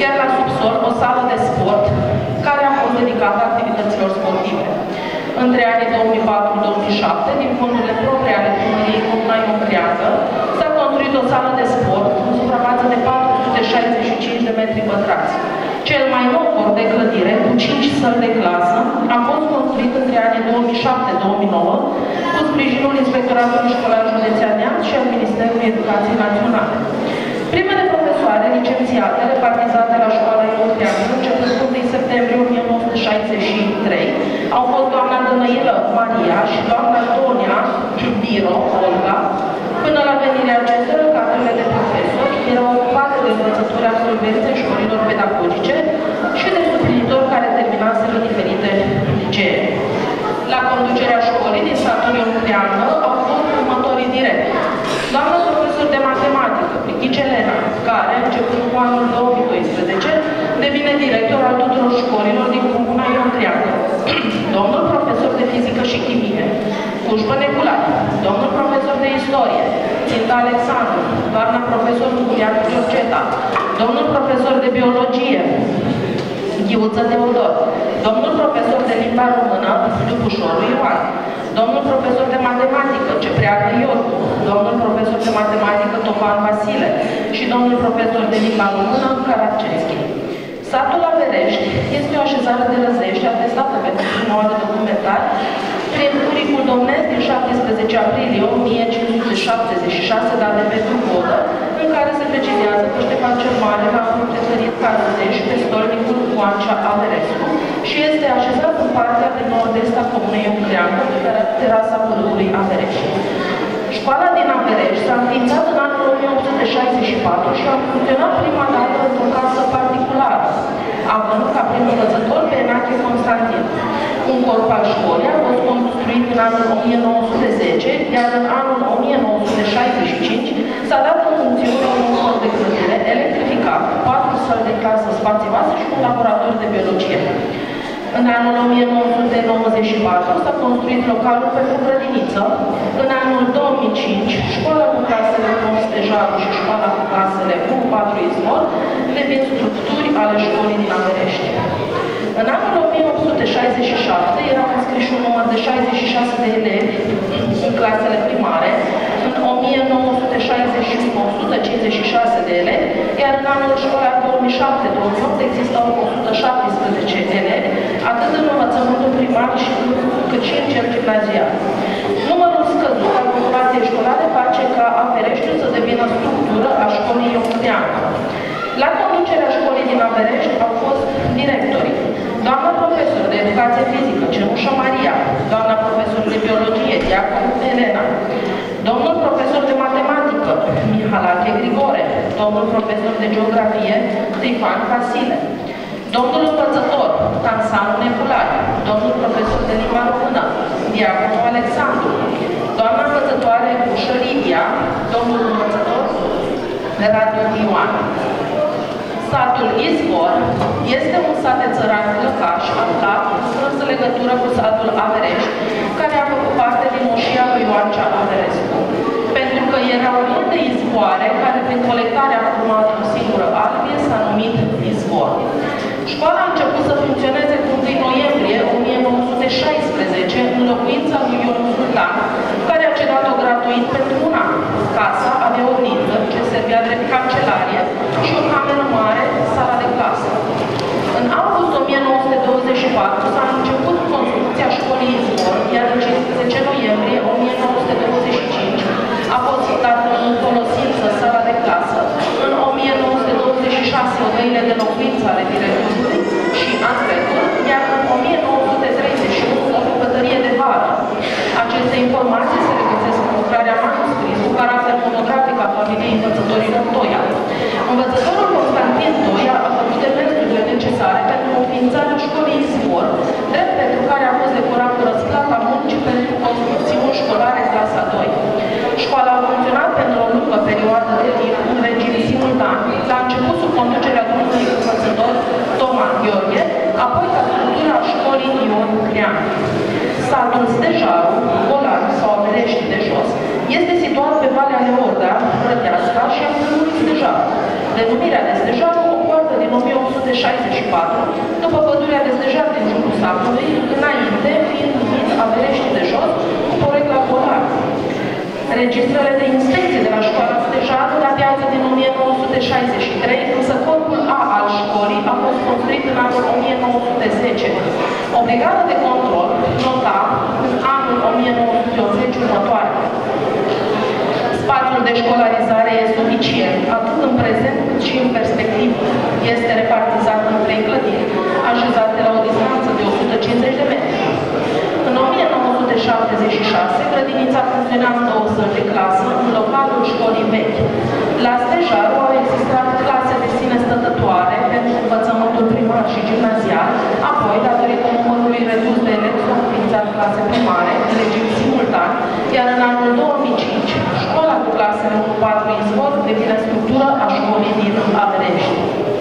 iar la subsol o sală de sport care a fost dedicată activităților sportive. Între anii două mii patru - două mii șapte, din fondurile proprii ale Primăriei Comunei Ion Creanga, s-a construit o sală de sport cu suprafață de patru sute șaizeci și cinci de metri pătrați. Cel mai nou cort de clădire, cu cinci săli de clasă, a fost construit între anii două mii șapte - două mii nouă, cu sprijinul Inspectoratului Școlar Județean Neamț și al Ministerului Educației Naționale. Primele profesoare licențiate repartizate la școala Ion Creanga, începând cu întâi septembrie o mie nouă sute șaizeci și trei, au fost doamna Dănăilă Maria și doamna Antonia Biro Olga. Până la venirea acestora, cadrele de profesori erau ocupate de învățători absolvenței școlilor pedagogice și de suplinitori care terminaseră diferite licee. La conducerea școlii din satul Ion Creanga au fost următorii directori. Doamna profesor de matematică, Plichici Elena, care, începând cu anul două mii doisprezece, devine director al tuturor școlilor din Comuna Ion Creanga. Domnul profesor de fizică și chimie, Cușbă Neculai, domnul profesor de istorie, Ținta Alexandru, doamna profesor Culiac Georgeta, domnul profesor de biologie, Ghiuță Teodor, domnul profesor de limba română, Dubușorul Ioan, domnul profesor de matematică, Cepreacă Iorgu, domnul profesor de matematică, Topan Vasile și domnul profesor de limba română, Caraceschi. Satul Averești este o așezare de răzești atestată pentru prima oară documentar prin curicul domnesc din șaptesprezece aprilie o mie cinci sute șaptezeci și șase, dat de Pentru Vodă, în care se precizează că Ștefan cel Mare l-a întretărit ca răzeș pe stolnicul Oancea Averescu și este așezat în partea de nord-est a Comunei Ion Creanga, pe terasa pârâului Averești. Școala din Averești s-a înființat în anul o mie opt sute șaizeci și patru și a funcționat prima dată într-o casă particulară, având ca prim învățător pe Enache Constantin. Un corp al școlii a fost construit în anul o mie nouă sute zece, iar în anul o mie nouă sute șaizeci și cinci s-a dat în funcțiune un corp de clădire electrificat, patru săli de clasă spațioase și un laborator de biologie. În anul o mie nouă sute nouăzeci și patru s-a construit localul pentru grădiniță. În anul două mii cinci, școala cu clasele unu Stejarul și școala cu clasele unu patru Izvor devin structuri ale școlii din Averești. În anul o mie opt sute șaizeci și șapte erau înscriși un număr de șaizeci și șase de elevi în clasele primare, în o mie nouă sute șaizeci și unu o sută cincizeci și șase de elevi, iar în anul școlar două mii șapte - două mii opt existau o sută șaptesprezece elevi, atât în învățământul primar cât și în cel gimnazial. Numărul scăzut al populației școlare face ca Avereștiul să devină structură a școlii Ion Creanga. La conducerea școlii din Averești au fost directorii: doamna profesor de educație fizică, Cenușă Maria, doamna profesor de biologie, Diacon Elena, domnul profesor de matematică, Mihalache Grigore, domnul profesor de geografie, Trifan Vasile, domnul învățător, Tansanu Neculari, domnul profesor de limba română, Diaconul Alexandru, doamna învățătoare Ușă Lidia, domnul învățător Radu Ioan. Satul Izvor este un sat de țăran lăcaș, aflat în strânsă legătură cu satul Averești, care a făcut parte din moșia lui Oancea Averescu. Pentru că erau multe izvoare care, prin colectarea formată o singură albie, s-a numit Izvor. Școala a început să funcționeze cu întâi noiembrie o mie nouă sute șaisprezece în locuința lui Ion Sultan, care a cedat-o gratuit pentru un an. Casa avea o oglindă ce servea drept cancelarie și o cameră mare, sala de clasă. În august o mie nouă sute douăzeci și patru s-a început construcția școlii Izvor, iar în cincisprezece noiembrie o mie nouă sute douăzeci și cinci a fost dată în folosință sala de clasă. În o mie nouă sute douăzeci și șase odăile de locuință ale directorului și antretul, iar în o mie nouă sute treizeci și unu o bucătărie de vară. Aceste informații se regăsesc în lucrarea manuscris cu caracter monografic a familiei învățătorilor Toia. Învățătorul Constantin Toia a făcut demersurile necesare pentru înființarea școlii Izvor, drept pentru care a fost decorat cu răsplata muncii pentru construcțiuni școlare clasa doi. Școala a funcționat pentru o lungă perioadă de timp în regim simultan, la început sub conducerea domnului învățător Toma Gheorghe, apoi ca structura școlii Ion Creanga. Satul Stejarul, Golan sau Averești de jos, este situat pe Valea Leorda, Rădeasca și a Pârâului Stejarul. Denumirea de Stejarul o poartă din o mie opt sute șaizeci și patru, după pădurea destejată din jurul satului, înainte fiind numit Averești de Jos, cu porecla polară. Registrele de inspecție de la școala Stejarul datează din o mie nouă sute șaizeci și trei, însă corpul A al școlii a fost construit în anul o mie nouă sute zece. O brigadă de control nota în anul o mie nouă sute optzeci următoare. Spațiul de școlarizare e suficient, atât în prezent cât și în perspectivă. Este repartizat în trei clădiri, așezate la o distanță de o sută cincizeci de metri. În o mie nouă sute șaptezeci și șase, grădinița funcționează în două săli de clasă în localul școlii vechi. La Stejarul au existat clase de sine stătătoare pentru învățământul primar și gimnazial, apoi, datorită numărului redus de elevi, s-au înființat clase primare, în regim simultan, iar în anul două mii cinci, școala cu clasele unu patru izvor devine structură a școlii din Averești.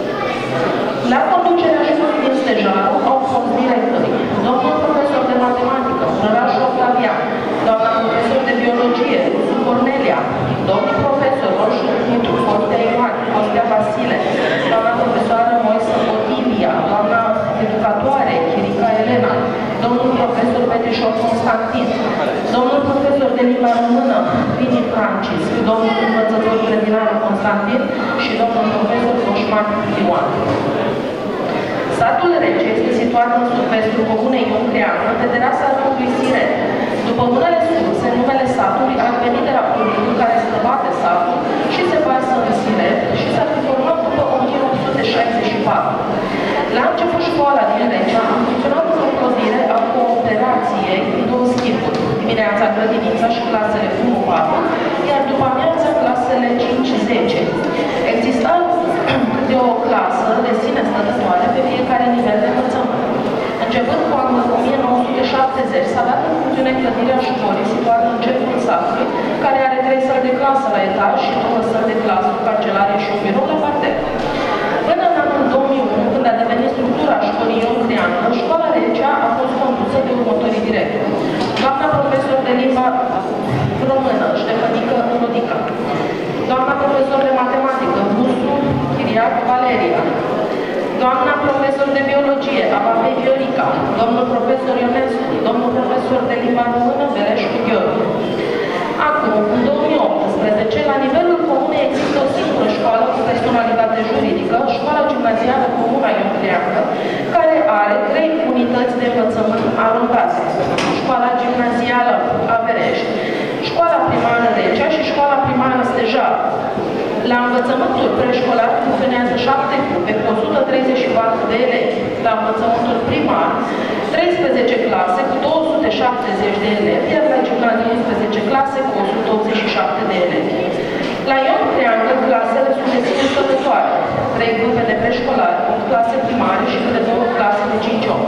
La conducerea școlii din Stejarul au fost directori, domnul profesor de matematică, Rărașul Octavian, doamna profesor de biologie, Cornelia, domnul profesor Roșu Mitru, Costea Ioan, Costea Vasile, doamna profesoară Moisă Otilia, doamna educatoare Chirica Elena, domnul profesor Petrișor Constantin, domnul profesor de limba română Vini Francis, domnul învățător grădinar Constantin și domnul profesor Coșman Ioan. Satul Rece este situat în sud-vestul Comunei Ion Creanga, pe terasa râului Siret. După unele surse, numele satului ar veni de la puricul care străbate satul și se varsă în Siret și s-ar fi format după o mie opt sute șaizeci și patru. La început școala din Recea a funcționat în o clădire a cooperației în două schimburi, dimineața grădinița și clasele unu patru, iar după amiața clasele cinci zece. Exista de o clasă de sine stătătoare pe fiecare nivel de învățământ. Începând cu anul o mie nouă sute șaptezeci, s-a dat în funcțiune clădirea școlii situată în centrul satului, care are trei săli de clasă la etaj și două săli de clasă, o cancelare și un birou la parter. Până în anul două mii unu, când a devenit structura școlii Ion Creanga, școala Recea a fost condusă de următorii directori. Doamna profesor de limba română, Ștefănică Rodica. Doamna profesor de matematică, Mustru Chiriac Valeria. Doamna profesor de biologie, Ababei Viorica. Domnul profesor Ionescu. Domnul profesor de limba română, Beleșcu Gheorghe. Acum, în două mii optsprezece, la nivelul comunei există o singură școală cu personalitate juridică, școala gimnazială Comunei Ion Creanga, care are trei unități de învățământ arontate. Școala gimnazială Averești, școala primară Recea și școala primară Stejar. La învățământul preșcolar funcționează șapte grupe cu o sută treizeci și patru de elevi. La învățământul primar, treisprezece clase cu două sute șaptezeci de elevi, iar la gimnaziu unsprezece clase cu o sută optzeci și șapte de elevi. La Ion Creanga, clasele sunt de sine stătătoare, trei grupe de preșcolari, opt clase primare și câte două clase de cinci opt.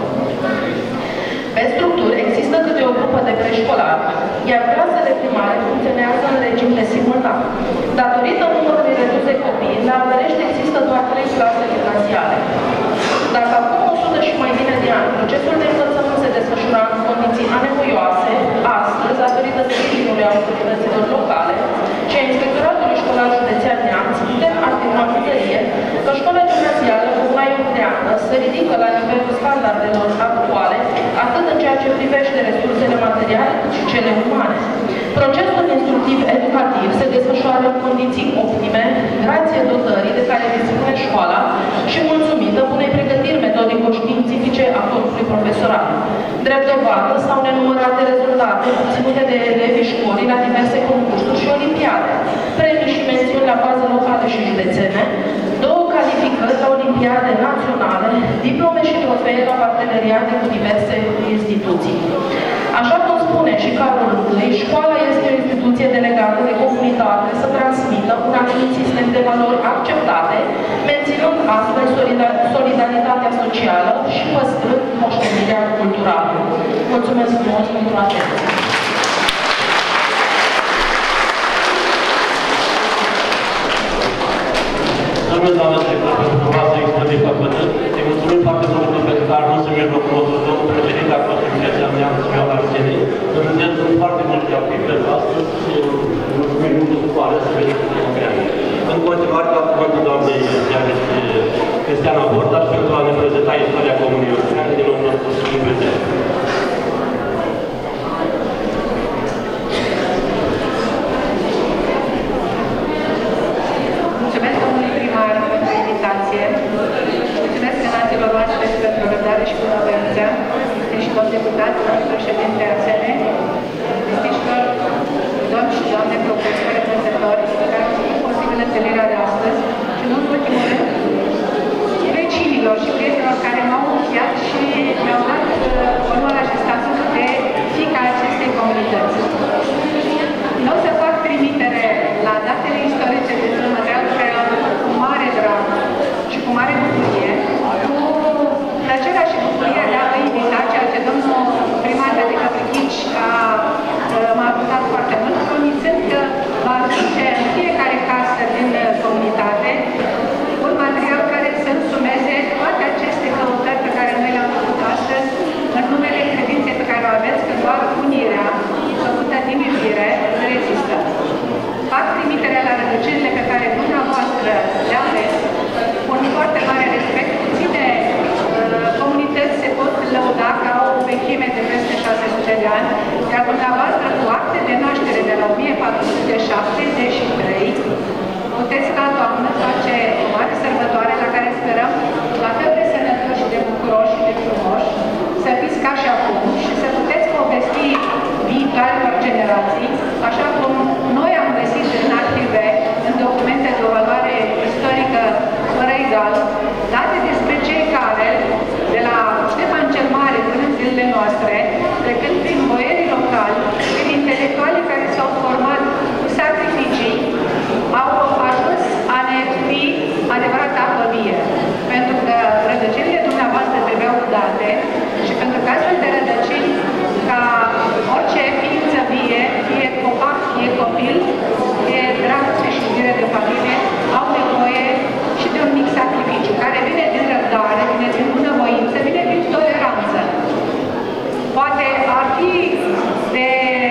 Pe structuri există câte o grupă de preșcolari, iar clasele primare funcționează în regim de simultan. Datorită numărului redus de copii, la Averești există doar trei clase gimnaziale. Dacă acum o sută și mai bine de ani, procesul de învățământ se desfășura în condiții anevoioase, astăzi, datorită sprijinului autorităților locale și a Inspectoratului Școlar Județean Neamț, putem afirma cu tărie că școala gimnazială Comunei Ion Creanga se ridică la nivelul standardelor actuale, atât în ceea ce privește resursele materiale, cât și cele umane. Procesul instructiv-educativ se desfășoară în condiții optime, grație dotării de care dispune școala și mulțumită bunei pregătiri metodico-științifice a corpului profesoral. Drept dovadă sau nenumărate rezultate obținute de elevii școlii la diverse concursuri și olimpiade, premii și mențiuni la bază locală și județene, două calificări la olimpiade naționale, diplome și trofee la parteneriate cu diverse instituții. Așa cum spune și cadrul întâi, școala este o instituție delegată de comunitate să transmită un anumit sistem de valori acceptate, menținând astfel solidaritatea socială și păstrând moștenirea culturală. Mulțumesc frumos pentru atenție! Mulțumesc, doamnă director, pentru frumoasă expoziție făcută. Îi mulțumim foarte mult pentru că a ajuns în mijlocul nostru, domnul președinte al Consiliului Județean Neamț și al Arsenei. În județ sunt foarte multe activități astăzi și mulțumim mult cu ales să vedeți în Creanga. În continuare, la cuvântul doamnei Zilele Cristiana Bordaș pentru a ne prezenta istoria Comunei Ion Creanga din o mie nouă sute cincizeci. Mulțumesc domnului primar pentru invitație. Mulțumesc senaților noastre pentru răbdare și bunăvoință, și domn deputat, domnul președinte Asene, distinșilor domni și doamne profesori, reprezentatori, care au făcut posibil întâlnirea de astăzi și, nu în ultimul rând, vecinilor și prietenilor care m-au înfiat și mi-au dat onoarea și statutul de fiica acestei comunități. Nu o să fac trimitere la datele istorice de material care am făcut cu mare drag și cu mare bucurie, cu plăcerea și bucuria de a vă invita, ceea ce domnul primar de Decaprichici m-a ajutat foarte mult, promițând că va aduce în fiecare casă din comunitate un material care să însumeze toate aceste căutări pe care noi le-am făcut astăzi în numele credinței pe care o aveți, că doar unirea făcută din iubire rezistă. Fac trimitere la rădăcinile pe care dumneavoastră le aveți, cu un foarte mare respect. Puține uh, comunități se pot lăuda că au o vechime de peste șase sute de ani, iar dumneavoastră cu acte de naștere de la o mie patru sute șaptezeci și trei puteți la toamnă face o mare sărbătoare la care sperăm la fel de sănătoși și de bucuroși și de frumoși, să fiți ca și acum și să puteți povesti viitoarelor generații, așa cum noi am găsit în arhive, în documente de o valoare istorică fără egal, date despre cei care, de la Ștefan cel Mare până în zilele noastre, trecând prin boierii locali, prin intelectualii care s-au format cu sacrificii, au ajuns a ne fi adevărat apă vie. Pentru că rădăcinile dumneavoastră trebuiau date și pentru că astfel de rădăcini, ca orice ființă vie, fie copac, fie copil, fie dragoste și iubire de familie, au nevoie și de un mic sacrificiu, care vine din răbdare, vine din bunăvoință, vine din toleranță. Poate ar fi de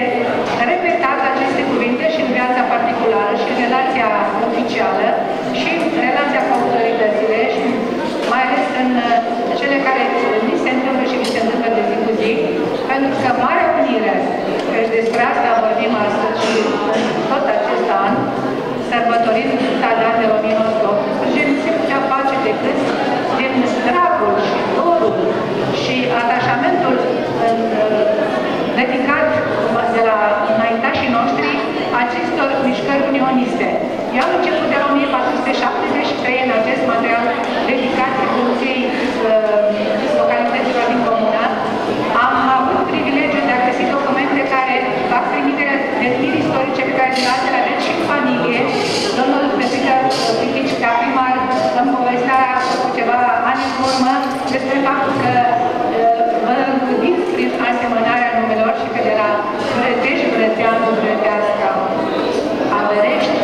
repetat aceste cuvinte și în viața particulară, și în relația oficială, și în relația cu autoritățile, și mai ales în cele care ni se întâmplă și ni se întâmplă de zi cu zi, pentru că Marea Unire, căci despre asta vorbim astăzi și tot acest an, sărbătorind suta de ani de o mie nouă sute optsprezece, nu se putea face decât din dragul și dorul și atașamentul în, dedicat de la înaintașii noștri acestor mișcări unioniste. Eu am început de la o mie patru sute șaptezeci și trei în acest material dedicat evoluției uh, localităților din comună. Am avut privilegiul de a găsi documente care fac trimitere de știri istorice pe care le aveți și în familie. Domnul Petrică Pichici, ca primar, îmi povestea cu ceva ani în urmă despre faptul că vă gândiți prin asemănarea numelor și că de la Brătești, Brăteanu, Brăteasca, Avărești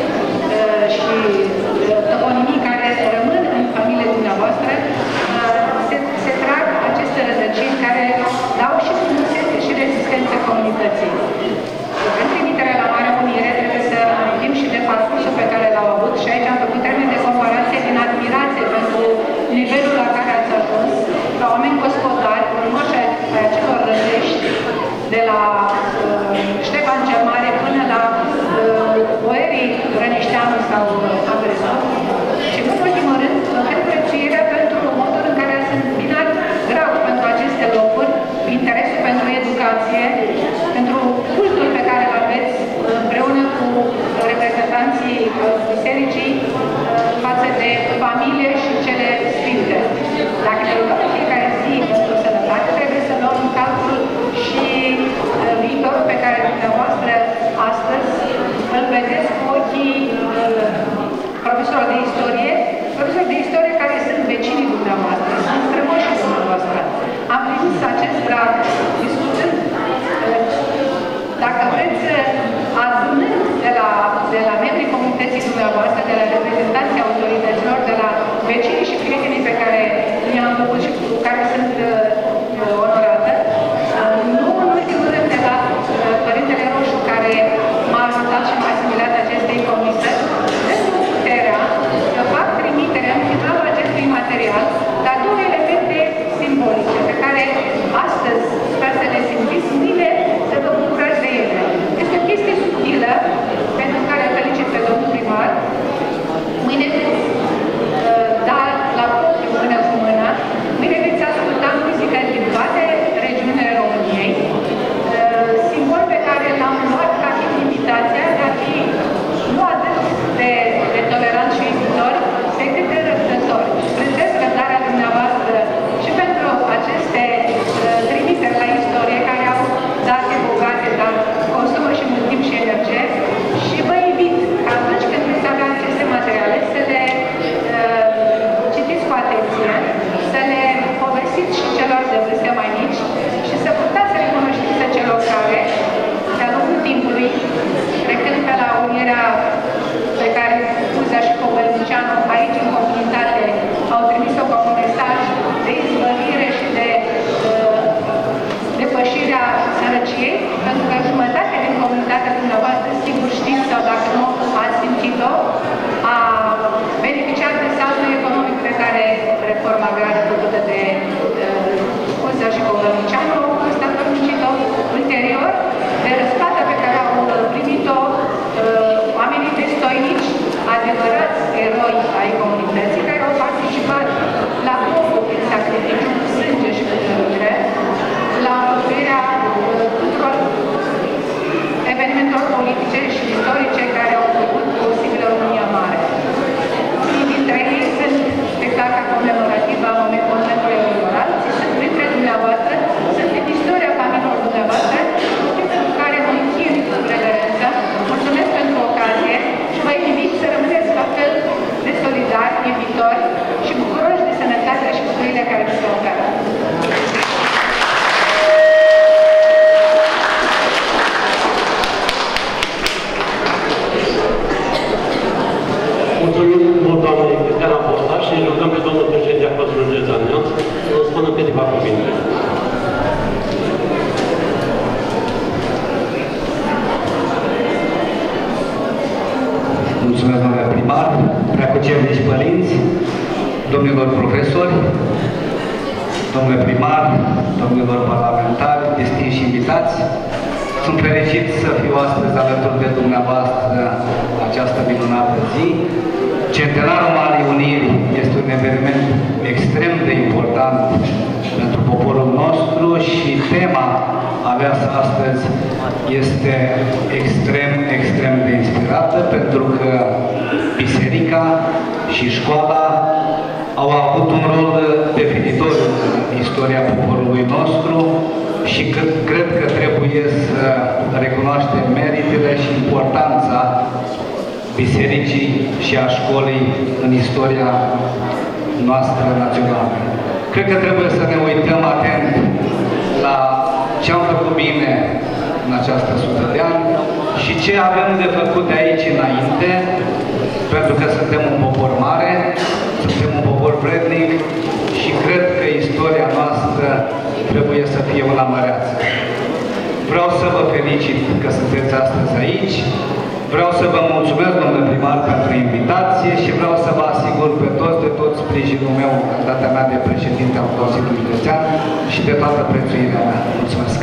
și toponimii care rămân în familiile dumneavoastră, se, se trag aceste rădăcini care dau și frumusețe și rezistență comunității. În trimiterea la Marea Unire trebuie să amintim și de parcursul pe care l-au avut și aici am făcut termen de comparație din admirație pentru nivelul la care ați ajuns, ca oameni gospodari, urmăși ai acelor răzești, de la uh, Ștefan cel Mare până la uh, boierii Rănișteanu sau uh, Agresor. Și în ultimul rând, pentru prețuirea pentru modul în care ați îmbinat grav pentru aceste locuri, interesul pentru educație, pentru cultul pe care îl aveți împreună cu reprezentanții bisericii față de familie și cele sfinte. Dacă ne rugăm în fiecare zi pentru sănătate, trebuie să luăm în calcul și viitorul pe care dumneavoastră astăzi îl vedeți cu ochii profesorilor de istorie, profesori de istorie care sunt vecinii dumneavoastră, sunt strămoșii dumneavoastră. Am primit acest drag discutând, dacă vreți, adunând de la, de la membrii comunității dumneavoastră, de la reprezentanții autorităților, de la vecinii și prietenii pe care i-am făcut și cu care sunt uh, onorată, uh, nu în ultimul rând de la uh, Părintele Roșu, care m-a ajutat și m-a asimilat acestei comunități, dându-mi puterea să fac trimitere în finalul acestui material Mulțumim mult, doamne Cristiana Postar, și rugăm pe domnul președinte a Consiliului Județean Neamț să ne spună câteva cuvinte. Mulțumesc, domnule primar, preacucernici părinți, domnilor profesori, domnule primar, domnilor parlamentari, distinși invitați. Sunt fericit să fiu astăzi alături de dumneavoastră această minunată zi. Centenarul Marii Uniri este un eveniment extrem de important pentru poporul nostru și tema aleasă astăzi este extrem, extrem de inspirată, pentru că biserica și școala au avut un rol definitor în istoria poporului nostru și cred că trebuie să recunoaștem meritele și importanța bisericii și a școlii în istoria noastră națională. Cred că trebuie să ne uităm atent la ce am făcut bine în această sută de ani și ce avem de făcut de aici înainte, pentru că suntem un popor mare, suntem un popor vrednic și cred că istoria noastră trebuie să fie una măreață. Vreau să vă felicit că sunteți astăzi aici, vreau să vă mulțumesc, domnule primar, pentru invitație și vreau să vă asigur pe toți de tot sprijinul meu în data mea de președinte al Consiliului Județean și de toată prețuirea mea. Mulțumesc!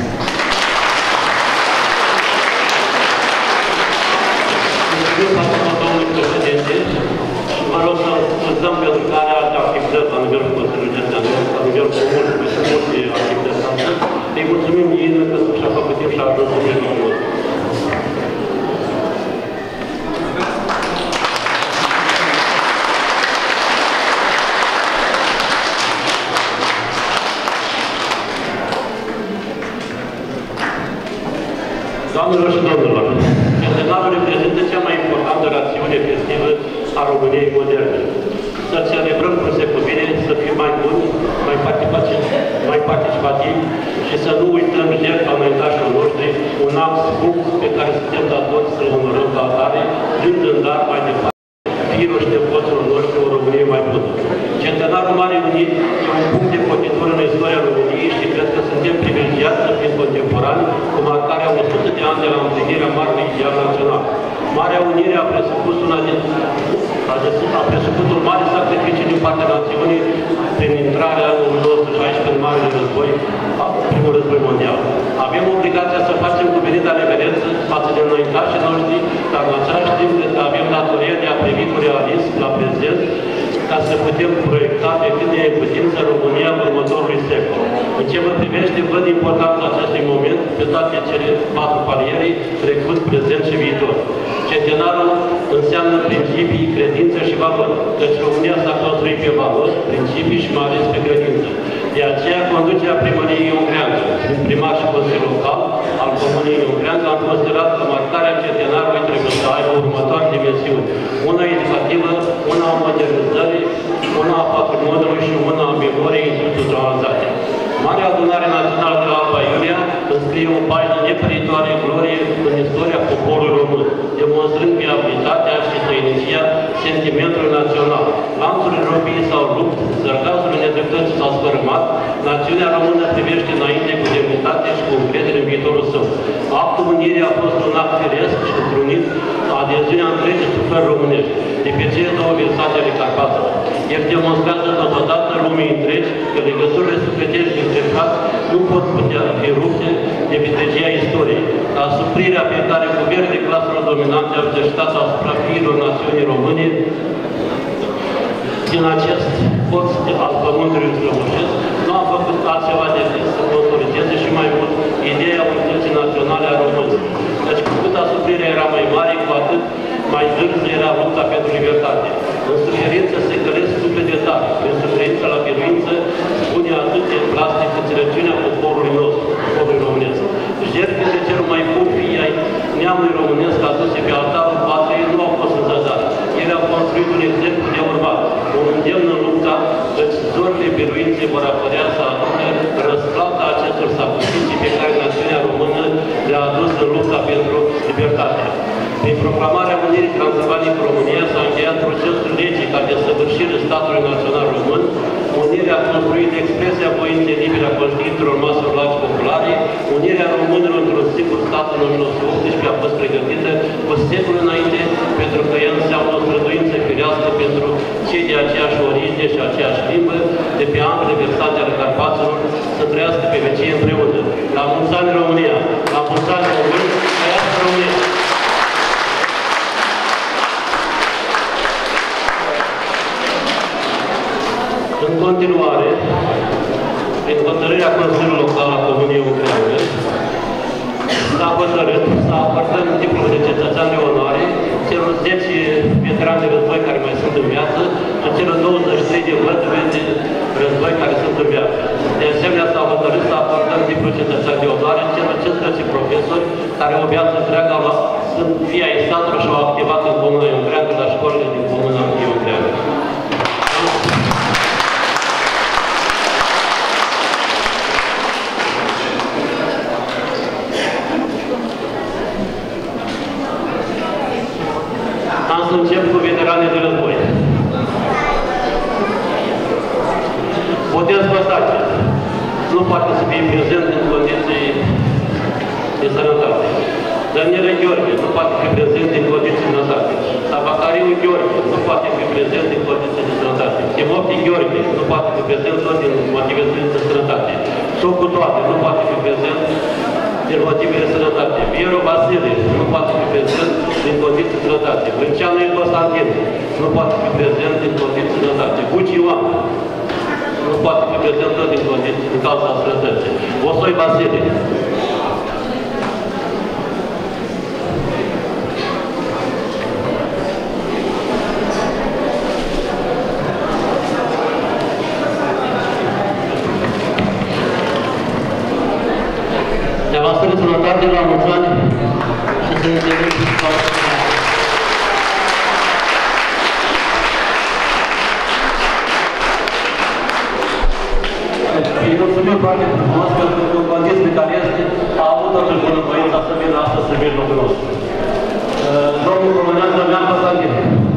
Mulțumesc, domnul președinte. Mă rog să scuzăm pentru care alte activități la nivelul Consiliului Județean, la nivelul comunului, sunt multe activități astăzi. Îi mulțumim ei că și-a făcut timp și a ajuns în mijlocul nostru. Doamnelor și domnilor, centenarul reprezintă cea mai importantă rațiune festivă a României moderne. Să celebrăm cum se cuvine, să fim mai buni, mai participativi, mai participativi și să nu uităm jertfa înaintașilor noștri, un act scump pe care suntem datori să-l onorăm ca atare, dând în dar mai departe fiilor și nepoților noștri o Românie mai bună. Centenarul Marii Uniri e un punct de cotitură în istoria României și cred că suntem privilegiați să fim contemporani cu marcarea o sută de ani de la împlinirea Marului Ideal Național. Marea Unire a presupus, una din, a presupus un mare sacrificiu din partea națiunii prin intrarea în o mie nouă sute șaisprezece în Marele Război, primul război mondial. Avem obligația să facem cuvenita reverență față de înaintașii noștri, dar în același timp avem datoria de a privi cu realism la prezent, ca să putem proiecta pe cât de putință România în următorului secol. În ce mă privește, văd importanța acestui moment pe toate cele patru paliere, trecut, prezent și viitor. Centenarul înseamnă principii, credință și valori, căci România s-a construit pe valori, principii și mai ales pe credință. De aceea, conducerea primăriei Ion Creanga, prin primar și consiliul local al Comunei Ion Creanga, am considerat că marcarea centenarului trebuie să aibă următoare dimensiuni. Una educativă, una a modernizării, una a patrimoniului și una a memoriei instituționalizate. Marea Adunare Națională de la Alba Iulia înscrie o pagină neferitoare glorie în istoria poporului român, demonstrând viabilitatea și tăinicia sentimentului național. Lanțurile robiei s-au rupt, zărgazurile nedreptății s-au sfărâmat, națiunea română privește înainte cu demnitate și cu încredere în viitorul său. Actul unirii a fost un act firesc și întrunit adeziunea întregii suflări românești, de pe cele două versate ale Carpatelor. El demonstrează totodată lumii întregi că legăturile sufletești dintre frați nu pot putea fi rupte de vitregia istoriei. Asuprirea pe care guvernele claselor dominante au exercitat asupra fiilor națiunii române din acest colț al pământului strămoșesc, nu a făcut altceva decât să consolideze și mai mult ideea unității naționale a românilor. Deci, cu cât asuprirea era mai mare, cu atât mai dârză era lupta pentru libertate. În suferință se călesc suflete tare. Prin suferință la biruință spune atât de plastic înțelepciunea poporului nostru, poporului românesc. Jertfele celor mai buni fii ai neamului românesc aduse pe altarul patriei nu au fost în zadar. Ele au construit un exemplu de urmat, un îndemn în lupta, căci zorile biruinței vor apărea să aducă răsplata acestor sacrificii pe care națiunea română le-a adus în lupta pentru libertate. Prin proclamarea Unirii Transilvaniei cu România s-a încheiat procesul desăvârșirii statului național român, Unirea a construit expresia voinței libere a conștiințelor masă largi populare, Unirea românilor într-un singur stat în o mie nouă sute optsprezece a fost pregătită cu secole înainte, pentru că ea înseamnă o străduință firească pentru cei de aceeași origine și aceeași limbă, de pe ambele versate ale Carpaților, să trăiască pe vecie împreună. La mulți ani România! La mulți ani Români! Trăiască România! În continuare, prin hotărârea Consiliului Local a Comunei Ion Creanga, s-a hotărât să acordăm titlul de cetățean de onoare celor zece veterani de război care mai sunt în viață și celor douăzeci și trei de văduve de război care sunt în viață. De asemenea, s-a hotărât să acordăm titlul cetățean de onoare celor cincisprezece profesori care o viață întreagă sunt fie ai statului și au activat în Comuna Ion Creanga la școlile din Comuna Ion Creanga. Am să încep cu veteranii de război. Puteți Costache nu poate să fie prezent în condiții de sănătate. Daniele Gheorghe nu poate fi prezent în condiții de sănătate. Tabacariu Gheorghe nu poate fi prezent în condiții de sănătate. Timofte Gheorghe nu poate fi prezent tot din motive de sănătate. Socu Toate nu poate fi prezent din motive de sănătate. Vieru Vasile nu poate fi prezent din condiții de sănătate. Vânceanu Constantin nu poate fi prezent din condiții de sănătate. Buci Ioan nu poate fi prezent tot din condiții din cauza sănătății. Osoi Vasile. De sănătate la mulți ani și să ne înțelegem cu toată. Îi mulțumim foarte frumos pentru că în condiții care este a avut totul bunăvoința să vină astăzi să vină locul nostru. Domnul Comunal Damian Constantin.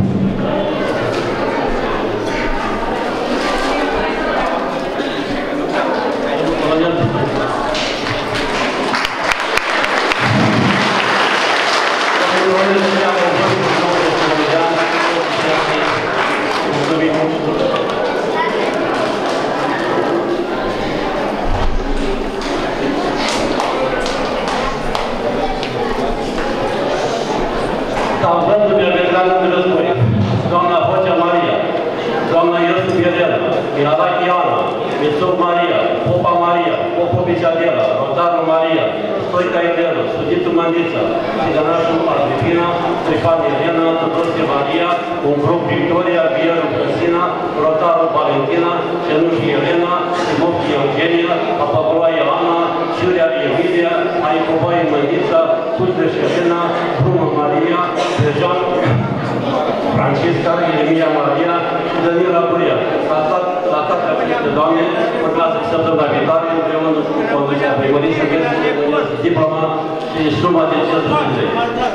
Doamna Vocea Maria, doamna Iosu Gherela, Miralache Ioana, Mițoc Maria, Popa Maria, Popovici Adela, Rotaru Maria, Stoica Elena, Suditu Mandița, Țigănașul Agripina, Trifan Elena, Tădorse Maria, Umbruc Victoria, Vieru Căsina, Rotaru Valentina, Cenușii Elena, Timofti Eugenia, Papagloaia Ana, Ciurea Emilia, Aicobai Mandița, Tudreș Elena, Brumă Maria, Dejan Francisca, Ieremia Maria și Daniela Buria. La toate aceste doamne, urmează săptămâna viitoare, împreună cu conducerea primării, să găsiți diploma și suma de cincizeci de lei.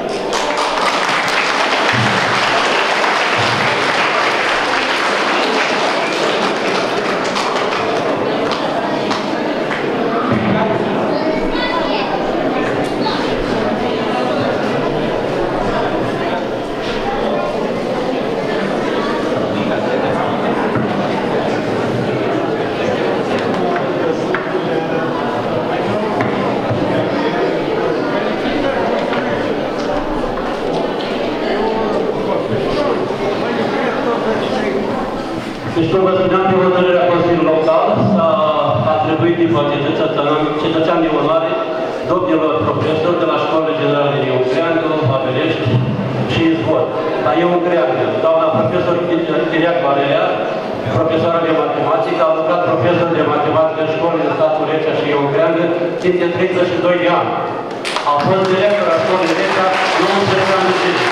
Deci, cum vă spuneam, pe hotărârea Consiliului Local s-a atribuit titlul cetățean de onoare domnilor profesori de la Școlile Generale din Ion Creanga, Avelești și Izvor. La Ion Creanga, doamna profesor Chiriac Valeria, profesoară de matematică, a lucrat profesor de matematică în școlile în statul Recea și Ion Creanga timp de treizeci și doi de ani. A fost director a școlii Recea nouăsprezece ani de zile.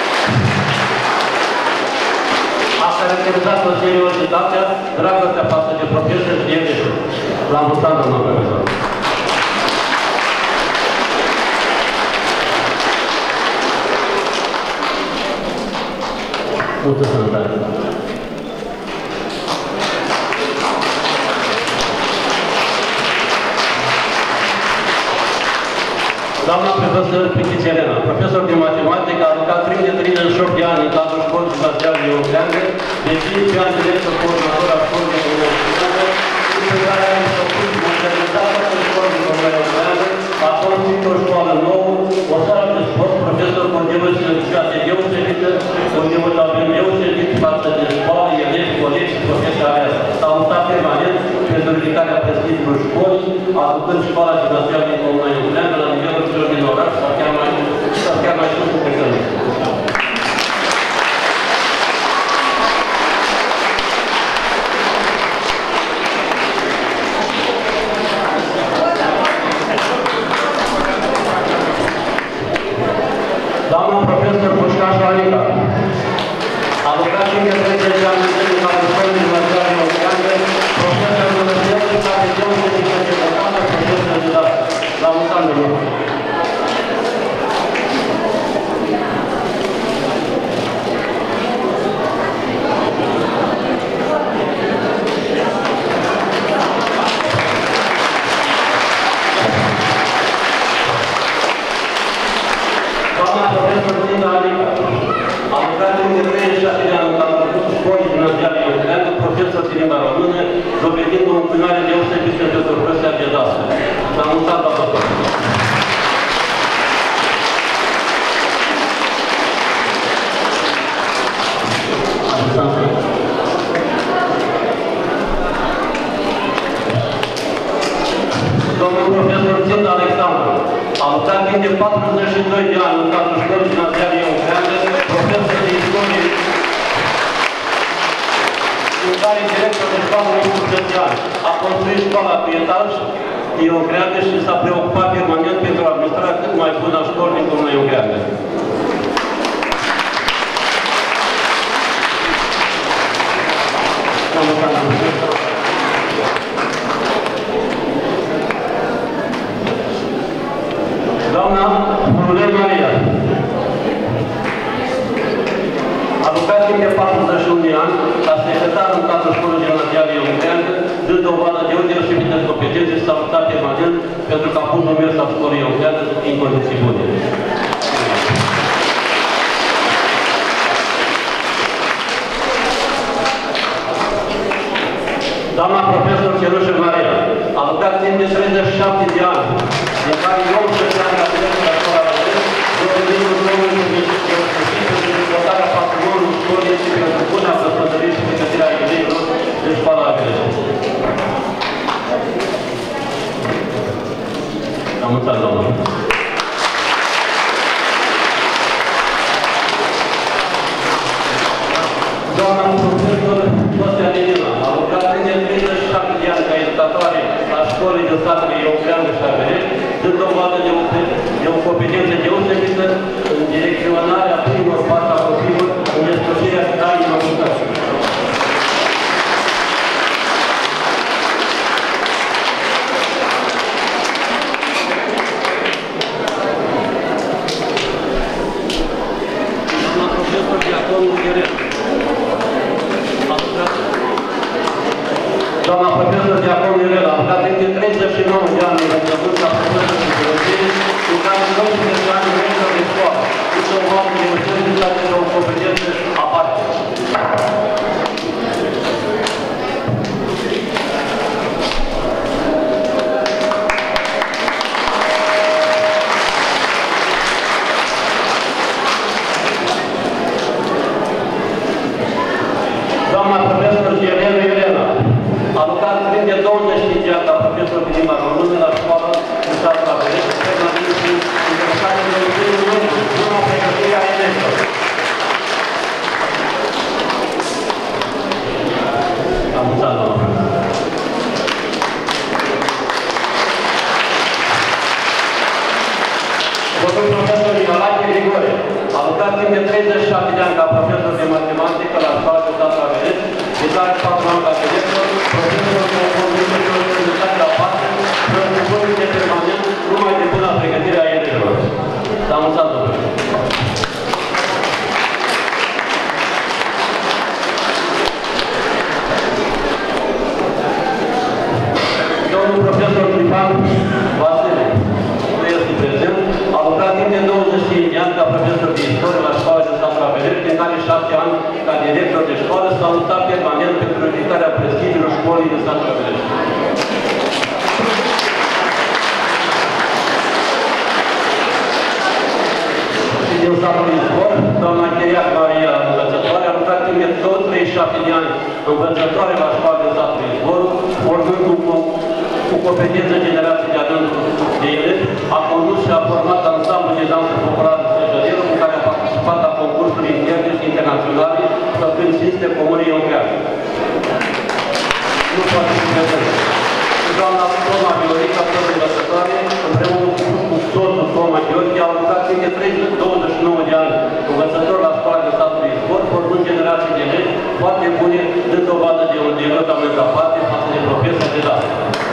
A caracterizat o seriozitatea, dragostea față de profesori și de elevi. La mulți ani, domnul profesor. Multă sănătate. Doamna profesor Pitiți Elena, profesor de matematică, a lucrat timp de treizeci și opt de ani în cadrul școlii gimnaziale Ion Creanga, de cinci ani director coordonator al școlii de Comunei Ion Creanga, în care a făcut modernizarea școlii de Comunei Ion Creanga, a construit o școală nouă, o sală de sport, profesor cu o deosebită deosebită, cu un deosebit deosebit față de școală, elevi, colegi și profesia mea. S-a mutat permanent pentru ridicarea prestigiului școlii, aducând școala gimnazială din Comunei Ion Creanga la nivelul celor din oraș sau chiar mai, sau chiar mai sus cu plecării. Doamna profesor Pușcaș Alica a lucrat și în treizeci de ani în cadrul școlii gimnaziale Ion Creanga, profesor de universitate deosebită de importantă, profesor de dată. La mulți ani de lucru. Doamna profesor Zinda Alica a lucrat timp de treizeci și șase de ani în cadrul școlii gimnaziale Ion Creanga, profesor de limba română, dovedind o înclinare deosebită pentru profesia de dată. La mulți ani, doamna profesor. Domnul profesor Zinda Alexandru a lucrat timp de patruzeci și doi de ani în cadrul școlii gimnaziale Ion Creanga, profesor de istorie, în care director de școală de ani. A construit școala cu etaj Ion Creanga și s-a preocupat permanent pentru a administra cât mai bună a școlii din Comunei Ion Creanga. Doamna Zilele Maria a lucrat timp de patruzeci și unu de ani ca secretar în cadrul școlii gimnaziale Ion Creanga, dând dovadă de o deosebită competență și s-a luptat permanent pentru ca punctul mers al școlii Ion Creanga să fie în condiții bune. Doamna profesor Cerușă Maria a lucrat timp de treizeci și șapte de ani, din care nouăsprezece ani la director la școala de drept, dovedind un domnul de pentru dezvoltarea patrimoniului școlii și pentru buna gospodărie și pregătirea elevilor de școala de drept. La mulți ani, doamnă. Doamna profesor Sosia Lenina a lucrat timp de treizeci și șapte de ani ca educatoare a școlii din satele Ion Creanga și Arvenești, dând dovadă de o, de o competență deosebită în direcționarea primor pași a copiilor în desfășurarea stadiei mământării. Doamna profesor Diaconul Gherel Doamna profesor Diaconul Gherel a lucrat timp de treizeci și nouă de ani în început ca profesor de biologie, în care doisprezece ani director de școală, cu o oamă de universitate de o competență aparte. Doamna profesor Zilele Elena a lucrat timp de douăzeci de ani ca profesor de limba română la școală în satul Arvenești, permanent și interesată de lucrurile noi, bună pregătirea elevilor. Am mulțat, doamna profesor. Domnul profesor Iolache Grigore a lucrat timp de treizeci și șapte de ani ca profesor de matematică la școala de satul Arvenești, de care patru ani ca director, profesor de conducere și organizație la parte, preocupându-se permanent numai de bună pregătire a elevilor. S-a mulțat, domnule. Domnul profesor Tripan Vasile nu este prezent. școlii din satul Răgălești. Și din satul Izvor, doamna Cheria Maria, învățătoare, a lucrat timp de treizeci și șapte de ani învățătoare la școală din satul Izvor, urmând cu, cu competență generații de adânc de ele, a condus și a format ansamblu de dansă populară de Săjădelă, cu care a participat la concursuri interne și internaționale, făcând Zilele Comunei Ion Creanga. Nu poate fi prezent. Doamna Toma Viorica, tot învățătoare, împreună cu soțul Toma Gheorghe, au lucrat timp de douăzeci și nouă de ani învățător la școala de satul Izvor, formând generații de elevi foarte bune, dând dovadă de un devotament aparte față de profesia de dată.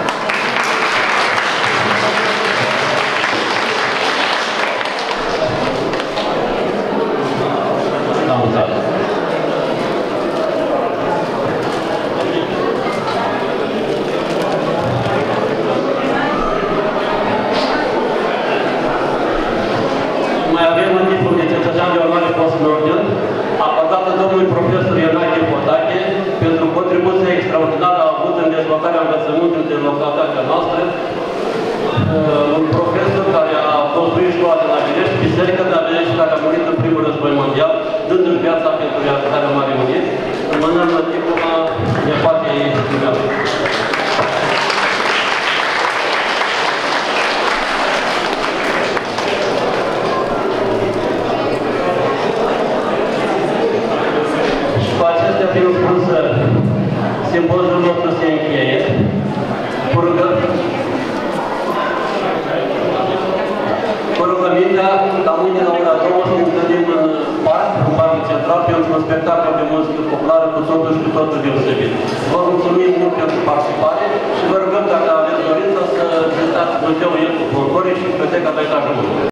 Pentru contribuția extraordinară avută în dezvoltarea învățământului din localitatea noastră, un profesor care a construit școala de la Vinești, biserica de la Vinești, care a murit în primul război mondial, dându-și viața pentru realizarea Marii Uniri, înmânând diploma de parte dumneavoastră. Fiind spusă, simpoziul nostru se încheie. Cu rugămintea ca mâine la ora două să ne întâlnim în parc, în parcul central, pentru un spectacol de muzică populară cu totul și cu totul deosebit. Vă mulțumim mult pentru participare și vă rugăm, dacă aveți dorință, să vizitați muzeul El cu Folclore și biblioteca de etajul unu.